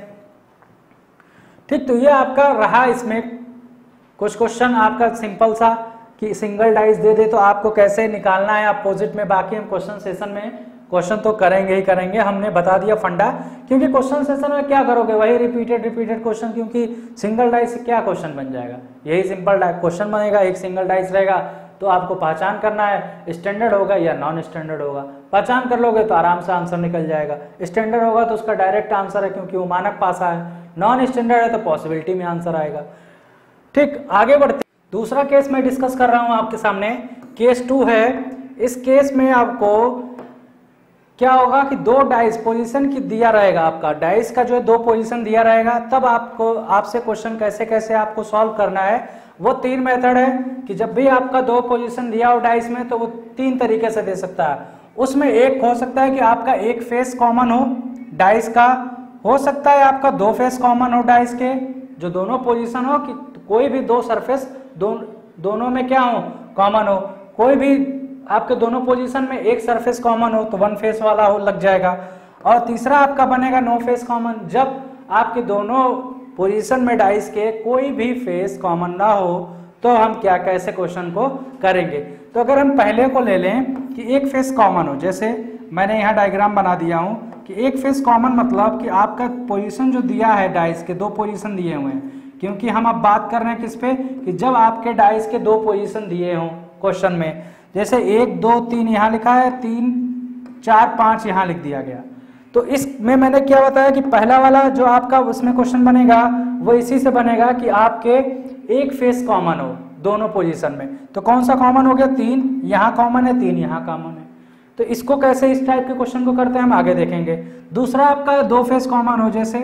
ठीक, तो ये आपका रहा, इसमें कुछ क्वेश्चन आपका सिंपल सा कि सिंगल डाइस दे दे तो आपको कैसे निकालना है अपोजिट में। बाकी हम क्वेश्चन सेशन में क्वेश्चन तो करेंगे ही करेंगे, हमने बता दिया फंडा, क्योंकि क्वेश्चन सेशन में क्या करोगे वही रिपीटेड क्वेश्चन, क्योंकि सिंगल डाइस से क्या क्वेश्चन बन जाएगा, यही सिंपल क्वेश्चन बनेगा। एक सिंगल डाइस रहेगा तो आपको पहचान करना है स्टैंडर्ड होगा या नॉन स्टैंडर्ड होगा। पहचान कर लोगे तो आराम से आंसर निकल जाएगा। स्टैंडर्ड होगा तो उसका डायरेक्ट आंसर है क्योंकि वो मानक पासा है, नॉन स्टैंडर्ड है तो पॉसिबिलिटी में आंसर आएगा। ठीक, आगे बढ़ते। दूसरा केस मैं डिस्कस कर रहा हूं आपके सामने, केस 2 है। इस केस में आपको क्या होगा कि 2 डाइस पोजीशन की दिया रहेगा, आपका डाइस का जो है 2 पोजीशन दिया रहेगा, तब आपको आपसे क्वेश्चन कैसे कैसे आपको सॉल्व करना है। वो 3 मेथड है कि जब भी आपका 2 पोजीशन दिया हो डाइस में तो वो 3 तरीके से दे सकता है। उसमें एक हो सकता है कि आपका एक फेस कॉमन हो डाइस का, हो सकता है आपका 2 फेस कॉमन हो डाइस के, जो दोनों पोजीशन हो कि कोई भी 2 सरफेस दोनों में क्या हो कॉमन हो, कोई भी आपके दोनों पोजीशन में एक सरफेस कॉमन हो तो 1 फेस वाला हो लग जाएगा। और तीसरा आपका बनेगा नो फेस कॉमन, जब आपके दोनों पोजीशन में डाइस के कोई भी फेस कॉमन ना हो तो हम क्या कैसे क्वेश्चन को करेंगे। तो अगर हम पहले को ले लें कि एक फेस कॉमन हो, जैसे मैंने यहाँ डायग्राम बना दिया हूँ कि एक फेस कॉमन मतलब कि आपका पोजीशन जो दिया है डाइस के 2 पोजीशन दिए हुए हैं, क्योंकि हम अब बात कर रहे हैं किस पे कि जब आपके डाइस के 2 पोजीशन दिए हों क्वेश्चन में, जैसे 1 2 3 यहाँ लिखा है, 3 4 5 यहाँ लिख दिया गया। तो इसमें मैंने क्या बताया कि पहला वाला जो आपका उसमें क्वेश्चन बनेगा वो इसी से बनेगा कि आपके एक फेस कॉमन हो दोनों पोजीशन में। तो कौन सा कॉमन हो गया? 3 यहाँ कॉमन है, 3 यहाँ कॉमन है। तो इसको कैसे इस टाइप के क्वेश्चन को करते हैं हम आगे देखेंगे। दूसरा आपका 2 फेस कॉमन हो, जैसे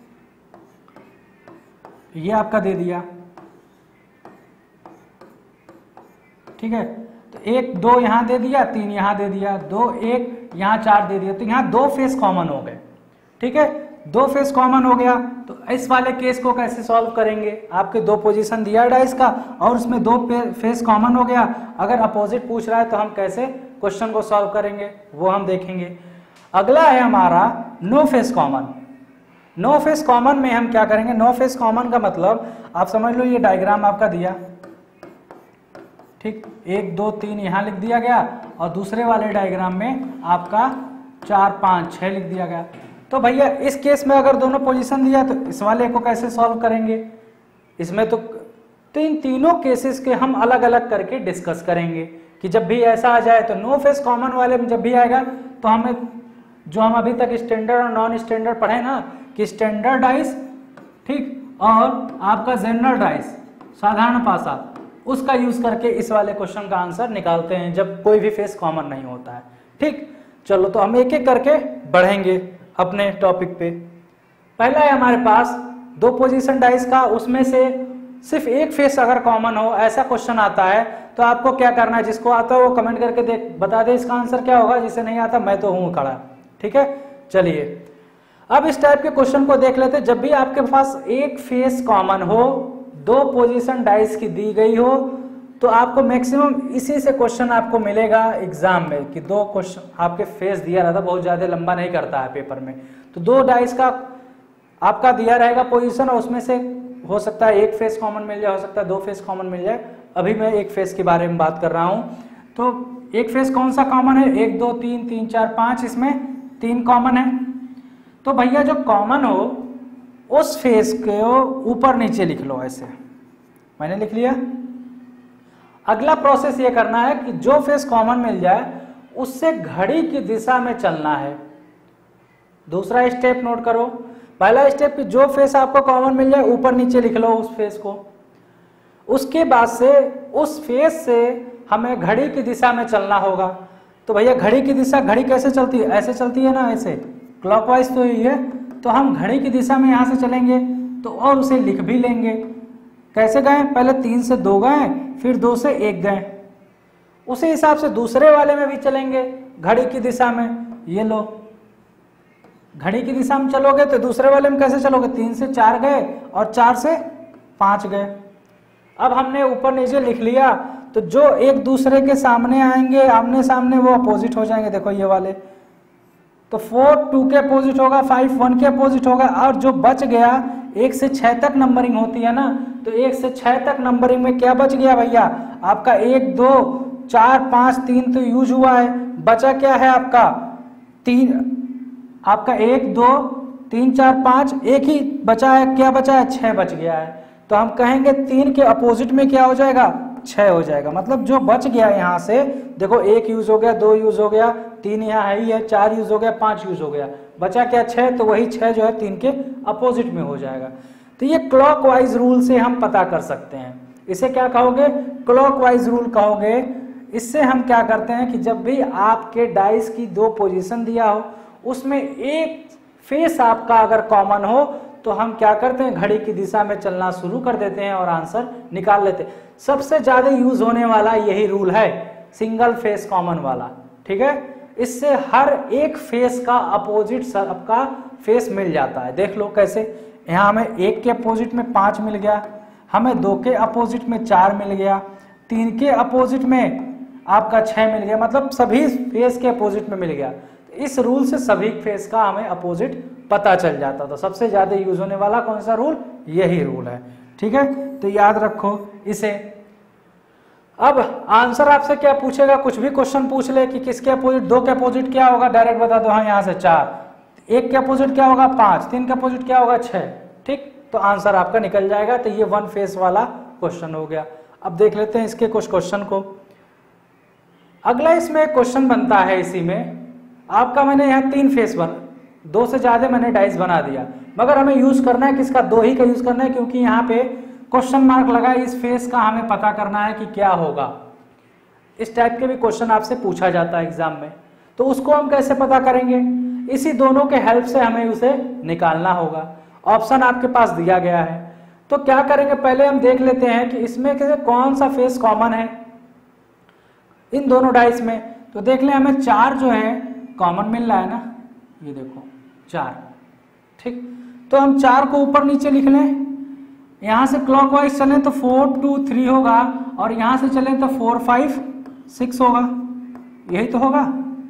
ये आपका दे दिया, ठीक है। तो 1 2 यहाँ दे दिया, 3 यहाँ दे दिया, 2 1 यहाँ 4 दे दिया। तो यहाँ 2 फेस कॉमन हो गए, ठीक है। 2 फेस कॉमन हो गया तो इस वाले केस को कैसे सॉल्व करेंगे? आपके 2 पोजीशन दिया डाइस का और उसमें 2 फेस कॉमन हो गया। अगर अपोजिट पूछ रहा है तो हम कैसे क्वेश्चन को सॉल्व करेंगे वो हम देखेंगे। अगला है हमारा no face common. No face common में हम क्या करेंगे? नो फेस कॉमन का मतलब आप समझ लो, ये डायग्राम आपका दिया, ठीक, 1 2 3 यहाँ लिख दिया गया और दूसरे वाले डायग्राम में आपका 4 5 6 लिख दिया गया। तो भैया इस केस में अगर दोनों पोजीशन दिया तो इस वाले को कैसे सॉल्व करेंगे? इसमें तो तीनों केसेस के हम अलग अलग करके डिस्कस करेंगे कि जब भी ऐसा आ जाए तो नो फेस कॉमन वाले में जब भी आएगा तो हमें जो हम अभी तक स्टैंडर्ड और नॉन स्टैंडर्ड पढ़े ना कि स्टैंडर्ड डाइस, ठीक, और आपका जनरल डाइस साधारण पासा, उसका यूज करके इस वाले क्वेश्चन का आंसर निकालते हैं जब कोई भी फेस कॉमन नहीं होता है, ठीक। चलो तो हम एक एक करके बढ़ेंगे अपने टॉपिक पे। पहला है हमारे पास 2 पोजीशन डाइस का, उसमें से सिर्फ एक फेस अगर कॉमन हो, ऐसा क्वेश्चन आता है तो आपको क्या करना है? जिसको आता है वो कमेंट करके बता दे इसका आंसर क्या होगा। जिसे नहीं आता मैं तो हूं खड़ा, ठीक है। चलिए अब इस टाइप के क्वेश्चन को देख लेते हैं। जब भी आपके पास एक फेस कॉमन हो, 2 पोजीशन डाइस की दी गई हो, तो आपको मैक्सिमम इसी से क्वेश्चन आपको मिलेगा एग्जाम में कि 2 क्वेश्चन आपके फेस दिया रहता, बहुत ज्यादा लंबा नहीं करता है पेपर में। तो 2 डाइस का आपका दिया रहेगा पोजीशन और उसमें से हो सकता है एक फेस कॉमन मिल जाए, हो सकता है 2 फेस कॉमन मिल जाए। अभी मैं एक फेस के बारे में बात कर रहा हूं। तो एक फेस कौन सा कॉमन है? 1 2 3 3 4 5, इसमें 3 कॉमन है। तो भैया जो कॉमन हो उस फेस को ऊपर नीचे लिख लो, ऐसे मैंने लिख लिया। अगला प्रोसेस ये करना है कि जो फेस कॉमन मिल जाए उससे घड़ी की दिशा में चलना है। दूसरा स्टेप नोट करो। पहला स्टेप कि जो फेस आपको कॉमन मिल जाए ऊपर नीचे लिख लो उस फेस को। उसके बाद से उस फेस से हमें घड़ी की दिशा में चलना होगा। तो भैया घड़ी की दिशा, घड़ी कैसे चलती है? ऐसे चलती है ना, ऐसे क्लॉकवाइज तो ही है। तो हम घड़ी की दिशा में यहां से चलेंगे तो और उसे लिख भी लेंगे। कैसे गए? पहले 3 से 2 गए, फिर 2 से 1 गए। उसी हिसाब से दूसरे वाले में भी चलेंगे घड़ी की दिशा में। ये लो, घड़ी की दिशा में चलोगे तो दूसरे वाले में कैसे चलोगे? 3 से 4 गए और 4 से 5 गए। अब हमने ऊपर नीचे लिख लिया तो जो एक दूसरे के सामने आएंगे आमने सामने वो अपोजिट हो जाएंगे। देखो ये वाले, तो 4 2 के अपोजिट होगा, 5 1 के अपोजिट होगा। और जो बच गया 1 से 6 तक नंबरिंग होती है ना, तो 1 से 6 तक नंबरिंग में क्या बच गया भैया? आपका 1 2 4 5 3 तो यूज हुआ है, बचा क्या है आपका? 3, आपका 1 2 3 4 5, एक ही बचा है। क्या बचा है? 6 बच गया है। तो हम कहेंगे 3 के अपोजिट में क्या हो जाएगा? 6 हो जाएगा। मतलब जो बच गया यहाँ से, देखो 1 यूज हो गया, 2 यूज हो गया, 3 यहाँ है ही है, 4 यूज हो गया, 5 यूज हो गया, बचा क्या? 6। तो वही 6 जो है 3 के अपोजिट में हो जाएगा। तो ये क्लॉकवाइज रूल से हम पता कर सकते हैं। इसे क्या कहोगे? क्लॉकवाइज रूल कहोगे। इससे हम क्या करते हैं कि जब भी आपके डाइस की 2 पोजीशन दिया हो उसमें एक फेस आपका अगर कॉमन हो तो हम क्या करते हैं? घड़ी की दिशा में चलना शुरू कर देते हैं और आंसर निकाल लेते हैं। सबसे ज्यादा यूज होने वाला यही रूल है, सिंगल फेस कॉमन वाला, ठीक है। इससे हर एक फेस का अपोजिट सबका फेस मिल जाता है। देख लो कैसे, यहाँ हमें 1 के अपोजिट में 5 मिल गया, हमें 2 के अपोजिट में 4 मिल गया, 3 के अपोजिट में आपका 6 मिल गया, मतलब सभी फेस के अपोजिट में मिल गया। इस रूल से सभी फेस का हमें अपोजिट पता चल जाता। तो सबसे ज्यादा यूज होने वाला कौन सा रूल? यही रूल है, ठीक है। तो याद रखो इसे। अब आंसर आपसे क्या पूछेगा? कुछ भी क्वेश्चन पूछ ले कि किसके अपोजिट, 2 के अपोजिट क्या होगा, डायरेक्ट बता दो। हाँ यहाँ से 4, 1 के अपोजिट क्या होगा? 5, 3 के अपोजिट क्या होगा? 6, ठीक। तो आंसर आपका निकल जाएगा। तो ये 1 फेस वाला क्वेश्चन हो गया। अब देख लेते हैं इसके कुछ क्वेश्चन को। अगला इसमें क्वेश्चन बनता है इसी में, आपका मैंने यहाँ 3 फेस बना, 2 से ज़्यादा मैंने डाइस बना दिया, मगर हमें यूज़ करना है किसका, 2 ही का यूज़ करना है, क्योंकि यहाँ पे क्वेश्चन मार्क लगा है, इस फेस का हमें पता करना है कि क्या होगा। इस टाइप के भी क्वेश्चन आपसे पूछा जाता है एग्जाम में, तो उसको हम कैसे पता करेंगे, इसी दोनों के हेल्प से हमें उसे निकालना होगा। ऑप्शन आपके पास दिया गया है, तो क्या करेंगे, पहले हम देख लेते हैं कि इसमें कौन सा फेस कॉमन है इन दोनों डाइस में। तो देख लें, हमें 4 जो है कॉमन मिल रहा है ना, ये देखो 4, ठीक। तो हम 4 को ऊपर नीचे लिख लें, यहां से क्लॉकवाइज चलें तो 4 2 3 होगा, और यहां से चलें तो 4 5 6 होगा, यही तो होगा,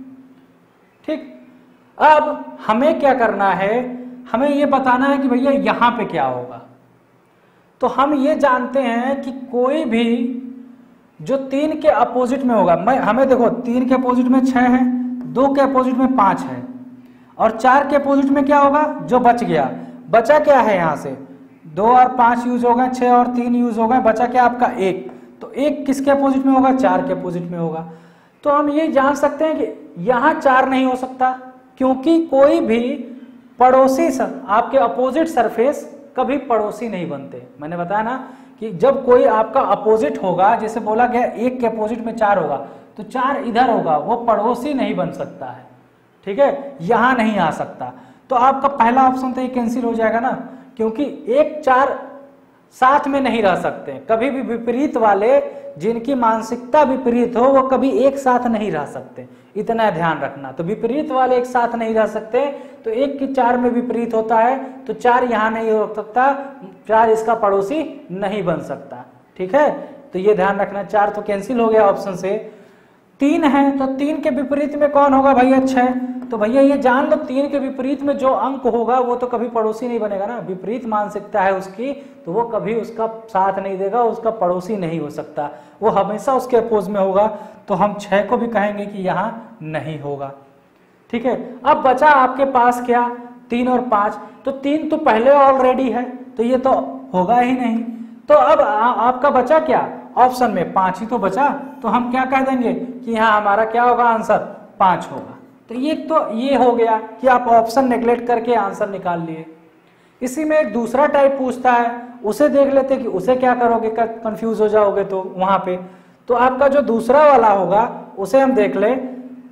ठीक। अब हमें क्या करना है, हमें ये बताना है कि भैया यहां पे क्या होगा। तो हम ये जानते हैं कि कोई भी जो 3 के अपोजिट में होगा, हमें देखो 3 के अपोजिट में 6 है, 2 के अपोजिट में 5 है, और 4 के अपोजिट में क्या होगा, जो बच गया, बचा क्या है, यहाँ से 2 और 5 यूज हो गए, 6 और 3 यूज हो गए, बचा क्या आपका 1। तो 1 किसके अपोजिट में होगा, 4 के अपोजिट में होगा। तो हम ये जान सकते हैं कि यहाँ 4 नहीं हो सकता, क्योंकि कोई भी पड़ोसी आपके अपोजिट सरफेस कभी पड़ोसी नहीं बनते। मैंने बताया ना कि जब कोई आपका अपोजिट होगा, जैसे बोला गया 1 के अपोजिट में 4 होगा, तो 4 इधर होगा, वो पड़ोसी नहीं बन सकता है, ठीक है, यहां नहीं आ सकता। तो आपका पहला ऑप्शन तो ये कैंसिल हो जाएगा ना, क्योंकि 1 4 साथ में नहीं रह सकते। कभी भी विपरीत वाले, जिनकी मानसिकता विपरीत हो, वो कभी एक साथ नहीं रह सकते, इतना ध्यान रखना। तो विपरीत वाले एक साथ नहीं रह सकते, तो 1 की 4 में विपरीत होता है, तो 4 यहां नहीं हो सकता, 4 इसका पड़ोसी नहीं बन सकता, ठीक है। तो ये ध्यान रखना, 4 तो कैंसिल हो गया ऑप्शन से। 3 है, तो 3 के विपरीत में कौन होगा भैया, 6। तो भैया ये जान लो, 3 के विपरीत में जो अंक होगा वो तो कभी पड़ोसी नहीं बनेगा ना, विपरीत मानसिकता है उसकी, तो वो कभी उसका साथ नहीं देगा, उसका पड़ोसी नहीं हो सकता, वो हमेशा उसके अपोज में होगा। तो हम 6 को भी कहेंगे कि यहाँ नहीं होगा, ठीक है। अब बचा आपके पास क्या, 3 और 5। तो 3 तो पहले ऑलरेडी है, तो ये तो होगा ही नहीं। तो अब आपका बचा क्या, ऑप्शन में 5 ही तो बचा, तो हम क्या कह देंगे कि यहाँ हमारा क्या होगा, आंसर 5 होगा। तो ये हो गया कि आप ऑप्शन नेग्लेक्ट करके आंसर निकाल लिए। इसी में एक दूसरा टाइप पूछता है, उसे देख लेते कि उसे क्या करोगे, कंफ्यूज हो जाओगे तो वहां पे। तो आपका जो दूसरा वाला होगा उसे हम देख ले,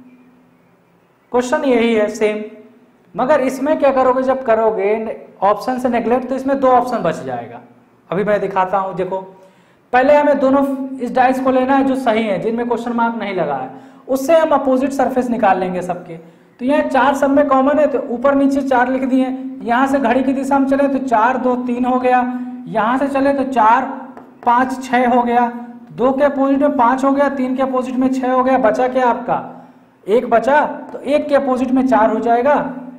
क्वेश्चन यही है सेम, मगर इसमें क्या करोगे, जब करोगे ऑप्शन से नेग्लेक्ट, तो इसमें 2 ऑप्शन बच जाएगा। अभी मैं दिखाता हूं, देखो पहले हमें दोनों इस डाइस को लेना है जो सही है, जिनमें क्वेश्चन मार्क नहीं लगा है, उससे हम अपोजिट सरफेस निकाल लेंगे सबके। तो यहाँ 4 सब में कॉमन है, तो ऊपर नीचे 4 लिख दिए। यहाँ से घड़ी की दिशा में चले तो 4 2 3 हो गया, यहाँ से चले तो 4 5 6 हो गया, 2 के अपोजिट में 5 हो गया, 3 के अपोजिट में 6 हो गया, बचा क्या आपका 1 बचा। तो 1 के अपोजिट में 4 हो जाएगा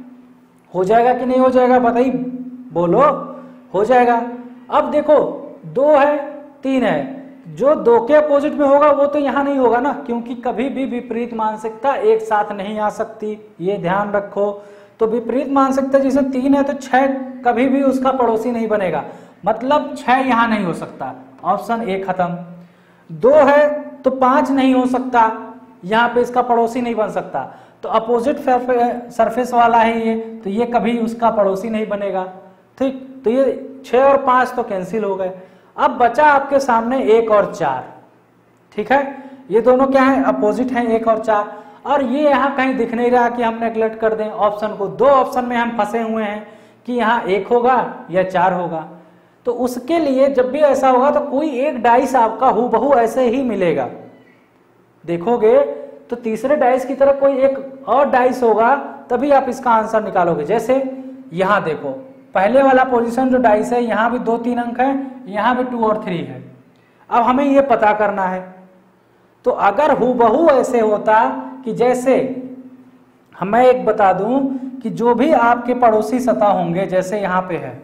कि नहीं हो जाएगा, बताइए, बोलो, हो जाएगा। अब देखो 2 है 3 है, जो 2 के अपोजिट में होगा वो तो यहाँ नहीं होगा ना, क्योंकि कभी भी विपरीत मानसिकता एक साथ नहीं आ सकती, ये ध्यान रखो। तो विपरीत मानसिकता जैसे 3 है, तो 6 कभी भी उसका पड़ोसी नहीं बनेगा, मतलब 6 यहाँ नहीं हो सकता, ऑप्शन ए खत्म। 2 है तो 5 नहीं हो सकता, यहाँ पे इसका पड़ोसी नहीं बन सकता, तो अपोजिट सरफेस वाला है ये, तो ये कभी उसका पड़ोसी नहीं बनेगा, ठीक। तो ये 6 और 5 तो कैंसिल हो गए। अब बचा आपके सामने 1 और 4, ठीक है। ये दोनों क्या है, अपोजिट हैं 1 और 4, और ये यहाँ कहीं दिख नहीं रहा कि हम नेग्लेक्ट कर दें ऑप्शन को। 2 ऑप्शन में हम फंसे हुए हैं कि यहाँ 1 होगा या 4 होगा। तो उसके लिए जब भी ऐसा होगा तो कोई एक डाइस आपका हूबहू ऐसे ही मिलेगा, देखोगे तो तीसरे डाइस की तरह कोई एक और डाइस होगा, तभी आप इसका आंसर निकालोगे। जैसे यहाँ देखो, पहले वाला पोजीशन जो डाइस है, यहाँ भी 2 3 अंक है, यहाँ भी 2 और 3 है। अब हमें ये पता करना है, तो अगर हूबहू ऐसे होता कि जैसे मैं एक बता दूं कि जो भी आपके पड़ोसी सतह होंगे, जैसे यहाँ पे है,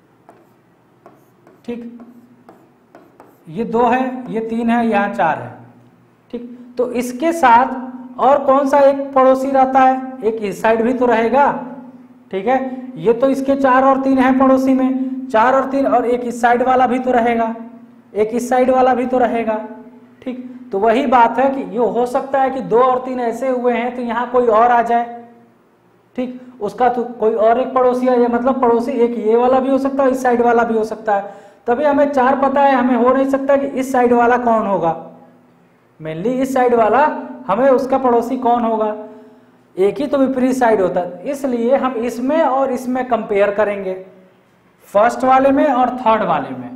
ठीक, ये 2 है, ये 3 है, यहाँ 4 है, ठीक। तो इसके साथ और कौन सा एक पड़ोसी रहता है, एक इस साइड भी तो रहेगा, ठीक है। ये तो इसके 4 और 3 है पड़ोसी में, 4 और 3, और एक इस साइड वाला भी तो रहेगा, एक इस साइड वाला भी तो रहेगा, ठीक। तो वही बात है कि ये हो सकता है कि 2 और 3 ऐसे हुए हैं तो यहाँ कोई और आ जाए, ठीक, उसका तो कोई और एक पड़ोसी आ जाए, मतलब पड़ोसी एक ये वाला भी हो सकता है, इस साइड वाला भी हो सकता है। तभी हमें 4 पता है, हमें हो नहीं सकता कि इस साइड वाला कौन होगा, मेनली इस साइड वाला हमें उसका पड़ोसी कौन होगा, एक ही तो विपरीत साइड होता है। इसलिए हम इसमें और इसमें कंपेयर करेंगे, फर्स्ट वाले में और थर्ड वाले में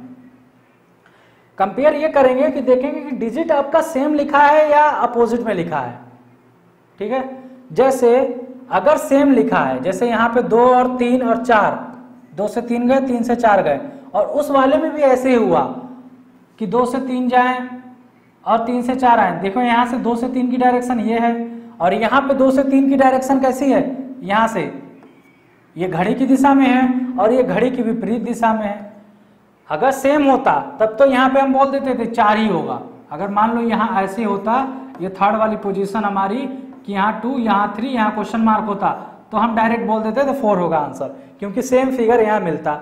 कंपेयर ये करेंगे कि देखेंगे कि डिजिट आपका सेम लिखा है या अपोजिट में लिखा है, ठीक है। जैसे अगर सेम लिखा है, जैसे यहाँ पे 2 और 3 और 4, 2 से 3 गए, 3 से 4 गए, और उस वाले में भी ऐसे ही हुआ कि 2 से 3 जाए और 3 से 4 आए। देखो यहाँ से 2 से 3 की डायरेक्शन ये है, और यहाँ पे 2 से 3 की डायरेक्शन कैसी है, यहाँ से ये घड़ी की दिशा में है और ये घड़ी की विपरीत दिशा में है। अगर सेम होता तब तो यहाँ पे हम बोल देते थे 4 ही होगा। अगर मान लो यहाँ ऐसे होता, ये थर्ड वाली पोजीशन हमारी कि यहाँ 2, यहाँ 3, यहाँ क्वेश्चन मार्क होता, तो हम डायरेक्ट बोल देते थे 4 होगा आंसर, क्योंकि सेम फिगर यहाँ मिलता।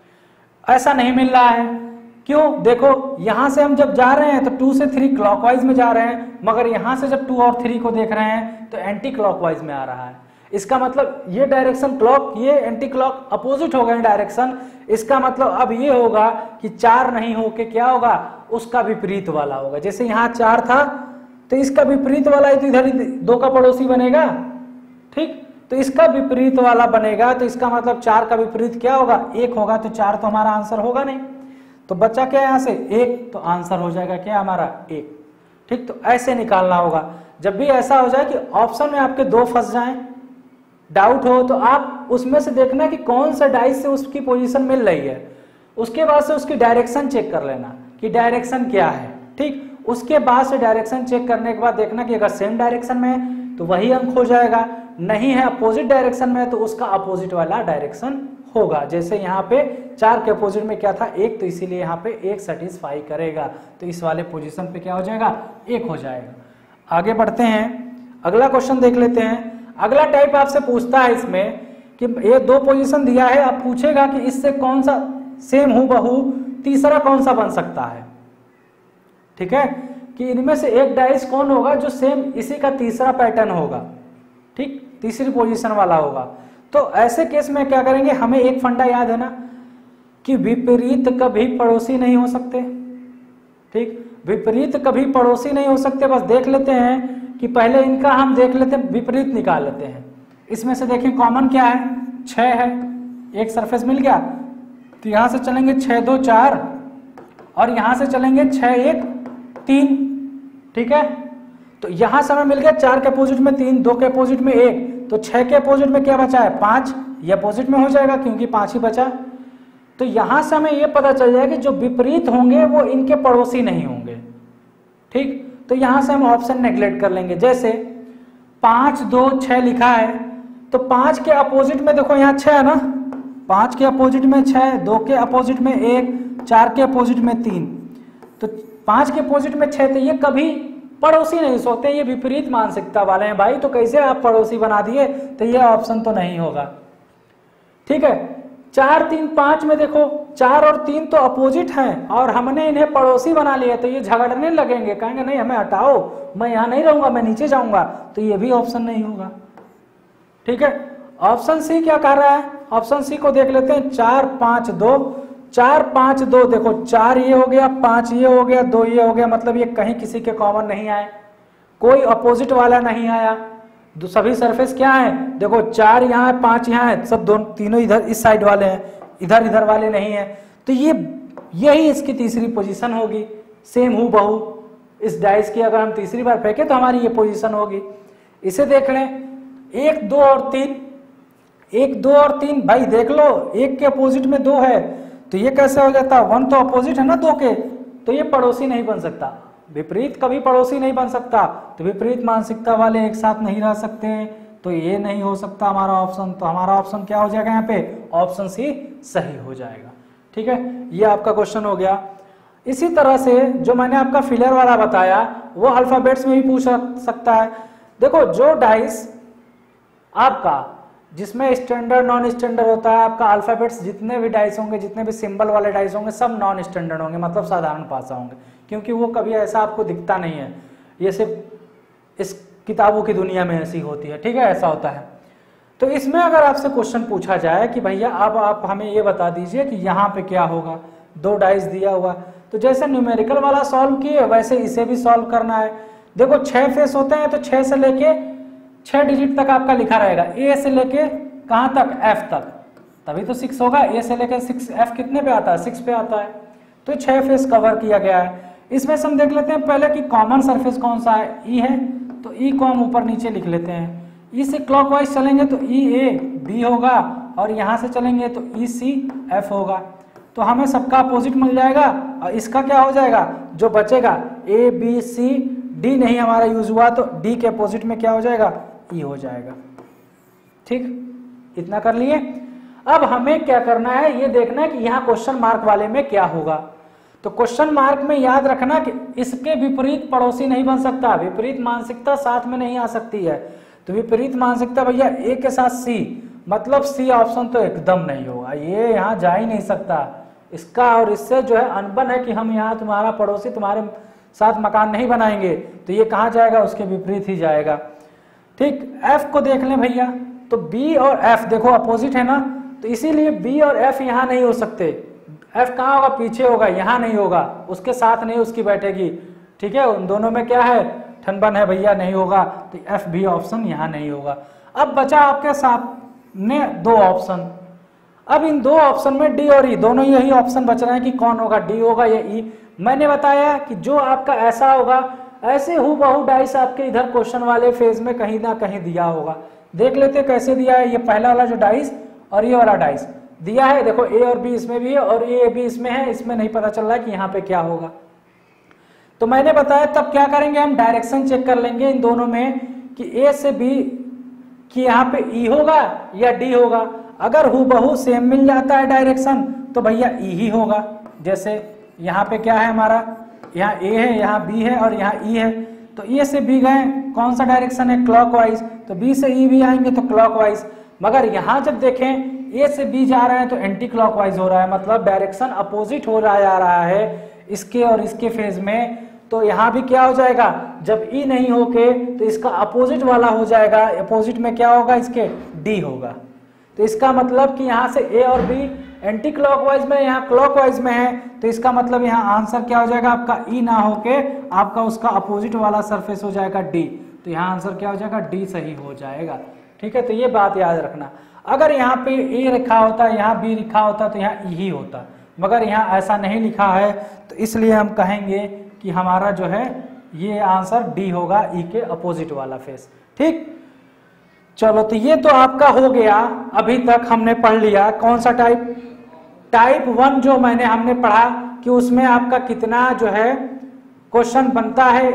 ऐसा नहीं मिल रहा है, क्यों? देखो यहाँ से हम जब जा रहे हैं तो 2 से 3 क्लॉकवाइज में जा रहे हैं, मगर यहाँ से जब 2 और 3 को देख रहे हैं तो एंटी क्लॉकवाइज में आ रहा है। इसका मतलब ये डायरेक्शन क्लॉक, ये एंटी क्लॉक अपोजिट हो गए डायरेक्शन। इसका मतलब अब ये होगा कि 4 नहीं हो के क्या होगा, उसका विपरीत वाला होगा। जैसे यहाँ 4 था तो इसका विपरीत वाला तो इधर 2 का पड़ोसी बनेगा, ठीक, तो इसका विपरीत वाला बनेगा। तो इसका मतलब 4 का विपरीत क्या होगा, 1 होगा, तो 4 तो हमारा आंसर होगा नहीं, तो बच्चा क्या यहाँ से 1, तो आंसर हो जाएगा क्या हमारा 1, ठीक। तो ऐसे निकालना होगा। जब भी ऐसा हो जाए कि ऑप्शन में आपके 2 फंस जाएं, डाउट हो, तो आप उसमें से देखना कि कौन सा डाइस से उसकी पोजीशन मिल रही है, उसके बाद से उसकी डायरेक्शन चेक कर लेना कि डायरेक्शन क्या है, ठीक। उसके बाद से डायरेक्शन चेक करने के बाद देखना कि अगर सेम डायरेक्शन में है तो वही अंक हो जाएगा, नहीं है अपोजिट डायरेक्शन में तो उसका अपोजिट वाला डायरेक्शन होगा। जैसे यहाँ पे 4 के अपोजिट में क्या था 1, तो इसीलिए यहाँ पे 1 सेटिस्फाई करेगा, तो इस वाले पोजीशन पे क्या हो जाएगा 1 हो जाएगा। आगे बढ़ते हैं, अगला क्वेश्चन देख लेते हैं। अगला टाइप आपसे पूछता है इसमें कि ये 2 पोजीशन दिया है, आप पूछेगा कि इससे कौन सा सेम हूबहू तीसरा कौन सा बन सकता है, ठीक है, कि इनमें से एक डाइस कौन होगा जो सेम इसी का तीसरा पैटर्न होगा, ठीक, तीसरी पोजीशन वाला होगा। तो ऐसे केस में क्या करेंगे, हमें एक फंडा याद है ना कि विपरीत कभी पड़ोसी नहीं हो सकते, ठीक, विपरीत कभी पड़ोसी नहीं हो सकते। बस देख लेते हैं कि पहले इनका हम देख लेते हैं, विपरीत निकाल लेते हैं। इसमें से देखें कॉमन क्या है, 6 है, एक सरफेस मिल गया, तो यहां से चलेंगे 6 2 4 और यहां से चलेंगे 6 1 3, ठीक है। तो यहां से हमें मिल गया 4 के अपोजिट में 3, 2 के अपोजिट में 1, तो 6 के अपोजिट में क्या बचा है 5, ये अपोजिट में हो जाएगा क्योंकि 5 ही बचा। तो यहां से हमें ये पता चल जाएगा कि जो विपरीत होंगे वो इनके पड़ोसी नहीं होंगे, ठीक। तो यहां से हम ऑप्शन नेग्लेक्ट कर लेंगे। जैसे 5 2 6 लिखा है, तो 5 के अपोजिट में देखो यहाँ 6 है ना, 5 के अपोजिट में 6, 2 के अपोजिट में 1, 4 के अपोजिट में 3, तो 5 के अपोजिट में 6, तो ये कभी पड़ोसी नहीं सोते, ये विपरीत मानसिकता वाले हैं भाई, तो कैसे आप पड़ोसी बना दिए, तो ये ऑप्शन तो नहीं होगा, ठीक है। 4 3 5 में देखो 4 और 3 तो अपोजिट हैं और हमने इन्हें पड़ोसी बना लिया, तो ये झगड़ने लगेंगे, कहेंगे नहीं हमें हटाओ, मैं यहाँ नहीं रहूंगा, मैं नीचे जाऊंगा, तो ये भी ऑप्शन नहीं होगा, ठीक है। ऑप्शन सी क्या कर रहा है, ऑप्शन सी को देख लेते हैं। 4 5 2, 4 5 2, देखो 4 ये हो गया, 5 ये हो गया, 2 ये हो गया, मतलब ये कहीं किसी के कॉमन नहीं आए, कोई अपोजिट वाला नहीं आया, सभी सरफेस क्या है, देखो 4 यहाँ है, 5 यहाँ है, सब दोनों तीनों इधर इस साइड वाले हैं, इधर इधर वाले नहीं है, तो ये यही इसकी तीसरी पोजीशन होगी, सेम हूबहू इस डाइस की अगर हम तीसरी बार फेंके तो हमारी ये पोजीशन होगी। इसे देख लें, 1 2 और 3, 1 2 और 3, भाई देख लो 1 के अपोजिट में 2 है, तो ये कैसे हो जाता, 1 तो अपोजिट है ना 2 के, तो ये पड़ोसी नहीं बन सकता, विपरीत कभी पड़ोसी नहीं बन सकता, तो विपरीत मानसिकता वाले एक साथ नहीं रह सकते, तो ये नहीं हो सकता हमारा ऑप्शन। तो हमारा ऑप्शन क्या हो जाएगा यहाँ पे, ऑप्शन सी सही हो जाएगा, ठीक है। ये आपका क्वेश्चन हो गया। इसी तरह से जो मैंने आपका फिलर वाला बताया वो अल्फाबेट्स में भी पूछ सकता है। देखो जो डाइस आपका जिसमें स्टैंडर्ड नॉन स्टैंडर्ड होता है, आपका अल्फाबेट्स जितने भी डाइस होंगे, जितने भी सिंबल वाले डाइस होंगे, सब नॉन स्टैंडर्ड होंगे, मतलब साधारण भाषा होंगे, क्योंकि वो कभी ऐसा आपको दिखता नहीं है, ये सिर्फ इस किताबों की दुनिया में ऐसी होती है, ठीक है, ऐसा होता है। तो इसमें अगर आपसे क्वेश्चन पूछा जाए कि भैया अब आप हमें ये बता दीजिए कि यहाँ पे क्या होगा, 2 डाइस दिया हुआ, तो जैसे न्यूमेरिकल वाला सॉल्व किए वैसे इसे भी सॉल्व करना है। देखो 6 फेस होते हैं, तो 6 से लेके 6 डिजिट तक आपका लिखा रहेगा, ए से लेके कहाँ तक, एफ तक, तभी तो 6 होगा। ए से लेके 6, एफ कितने पे आता है, 6 पे आता है। तो 6 फेस कवर किया गया है। इसमें से हम देख लेते हैं पहले कि कॉमन सरफेस कौन सा है, ई है, तो ई को हम ऊपर नीचे लिख लेते हैं। ई से क्लॉकवाइज चलेंगे तो ई ए बी होगा, और यहाँ से चलेंगे तो ई सी एफ होगा। तो हमें सबका अपोजिट मिल जाएगा, और इसका क्या हो जाएगा, जो बचेगा ए बी सी डी नहीं हमारा यूज हुआ, तो डी के अपोजिट में क्या हो जाएगा, ई हो जाएगा। ठीक, इतना कर लिए। अब हमें क्या करना है, ये देखना है कि यहाँ क्वेश्चन मार्क वाले में क्या होगा। तो क्वेश्चन मार्क में याद रखना कि इसके विपरीत पड़ोसी नहीं बन सकता, विपरीत मानसिकता साथ में नहीं आ सकती है। तो विपरीत मानसिकता भैया ए के साथ सी, मतलब सी ऑप्शन तो एकदम नहीं होगा, ये यहाँ जा ही नहीं सकता। इसका और इससे जो है अनबन है कि हम यहाँ तुम्हारा पड़ोसी तुम्हारे साथ मकान नहीं बनाएंगे, तो ये कहाँ जाएगा, उसके विपरीत ही जाएगा। ठीक, एफ को देख लें भैया, तो बी और एफ देखो अपोजिट है ना, तो इसीलिए बी और एफ यहाँ नहीं हो सकते। एफ कहाँ होगा, पीछे होगा, यहाँ नहीं होगा, उसके साथ नहीं उसकी बैठेगी। ठीक है, उन दोनों में क्या है, ठनबन है भैया, नहीं होगा। तो एफ भी ऑप्शन यहाँ नहीं होगा। अब बचा आपके सामने 2 ऑप्शन। अब इन 2 ऑप्शन में डी और ई दोनों यही ऑप्शन बच रहे हैं कि कौन होगा, डी होगा या ई। मैंने बताया कि जो आपका ऐसा होगा, ऐसे हूबहू डाइस आपके इधर क्वेश्चन वाले फेज में कहीं ना कहीं दिया होगा। देख लेते कैसे दिया है। ये पहला वाला जो डाइस और ये वाला डाइस दिया है, देखो ए और बी इसमें भी है और ए भी इसमें है, इसमें नहीं पता चल रहा है कि यहाँ पे क्या होगा। तो मैंने बताया तब क्या करेंगे, हम डायरेक्शन चेक कर लेंगे इन दोनों में कि ए से बी कि यहाँ पे ई होगा या डी होगा। अगर हूबहू सेम मिल जाता है डायरेक्शन तो भैया ई ही होगा। जैसे यहाँ पे क्या है हमारा, यहाँ ए है, यहाँ बी है और यहाँ ई है, तो ए से बी गए, कौन सा डायरेक्शन है, क्लॉकवाइज, तो बी से ई भी आएंगे तो क्लॉकवाइज। मगर यहाँ जब देखें ए से बी जा रहे हैं तो एंटी क्लॉकवाइज हो रहा है, मतलब डायरेक्शन अपोजिट हो रहा जा रहा है इसके और इसके फेज में। तो यहाँ भी क्या हो जाएगा, जब ई नहीं होके तो इसका अपोजिट वाला हो जाएगा। अपोजिट में क्या होगा, इसके डी होगा। तो इसका मतलब कि यहाँ से ए और बी एंटी क्लॉकवाइज में, यहाँ क्लॉकवाइज में है, तो इसका मतलब यहाँ आंसर क्या हो जाएगा आपका, ई ना होके आपका उसका अपोजिट वाला सरफेस हो जाएगा डी। तो यहाँ आंसर क्या हो जाएगा, डी सही हो जाएगा। ठीक है, तो ये बात याद रखना। अगर यहाँ पे ए लिखा होता, यहाँ बी लिखा होता तो यहाँ ई ही होता, मगर यहाँ ऐसा नहीं लिखा है, तो इसलिए हम कहेंगे कि हमारा जो है ये आंसर डी होगा, ई के अपोजिट वाला फेस। ठीक, चलो तो ये तो आपका हो गया। अभी तक हमने पढ़ लिया कौन सा टाइप, टाइप 1 जो हमने पढ़ा कि उसमें आपका कितना जो है क्वेश्चन बनता है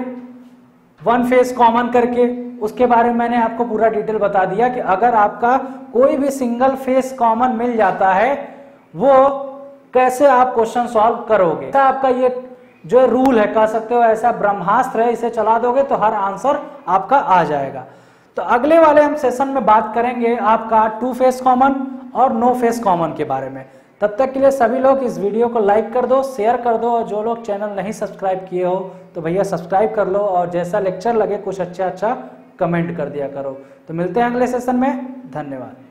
1 फेस कॉमन करके, उसके बारे में मैंने आपको पूरा डिटेल बता दिया कि अगर आपका कोई भी सिंगल फेस कॉमन मिल जाता है वो कैसे आप क्वेश्चन सॉल्व करोगे। आपका ये जो रूल है, कह सकते हो ऐसा ब्रह्मास्त्र है, इसे चला दोगे तो हर आंसर आपका आ जाएगा। तो अगले वाले हम सेशन में बात करेंगे आपका 2 फेस कॉमन और नो फेस कॉमन के बारे में। तब तक के लिए सभी लोग इस वीडियो को लाइक कर दो, शेयर कर दो, और जो लोग चैनल नहीं सब्सक्राइब किए हो तो भैया सब्सक्राइब कर लो, और जैसा लेक्चर लगे कुछ अच्छा कमेंट कर दिया करो। तो मिलते हैं अगले सेशन में, धन्यवाद।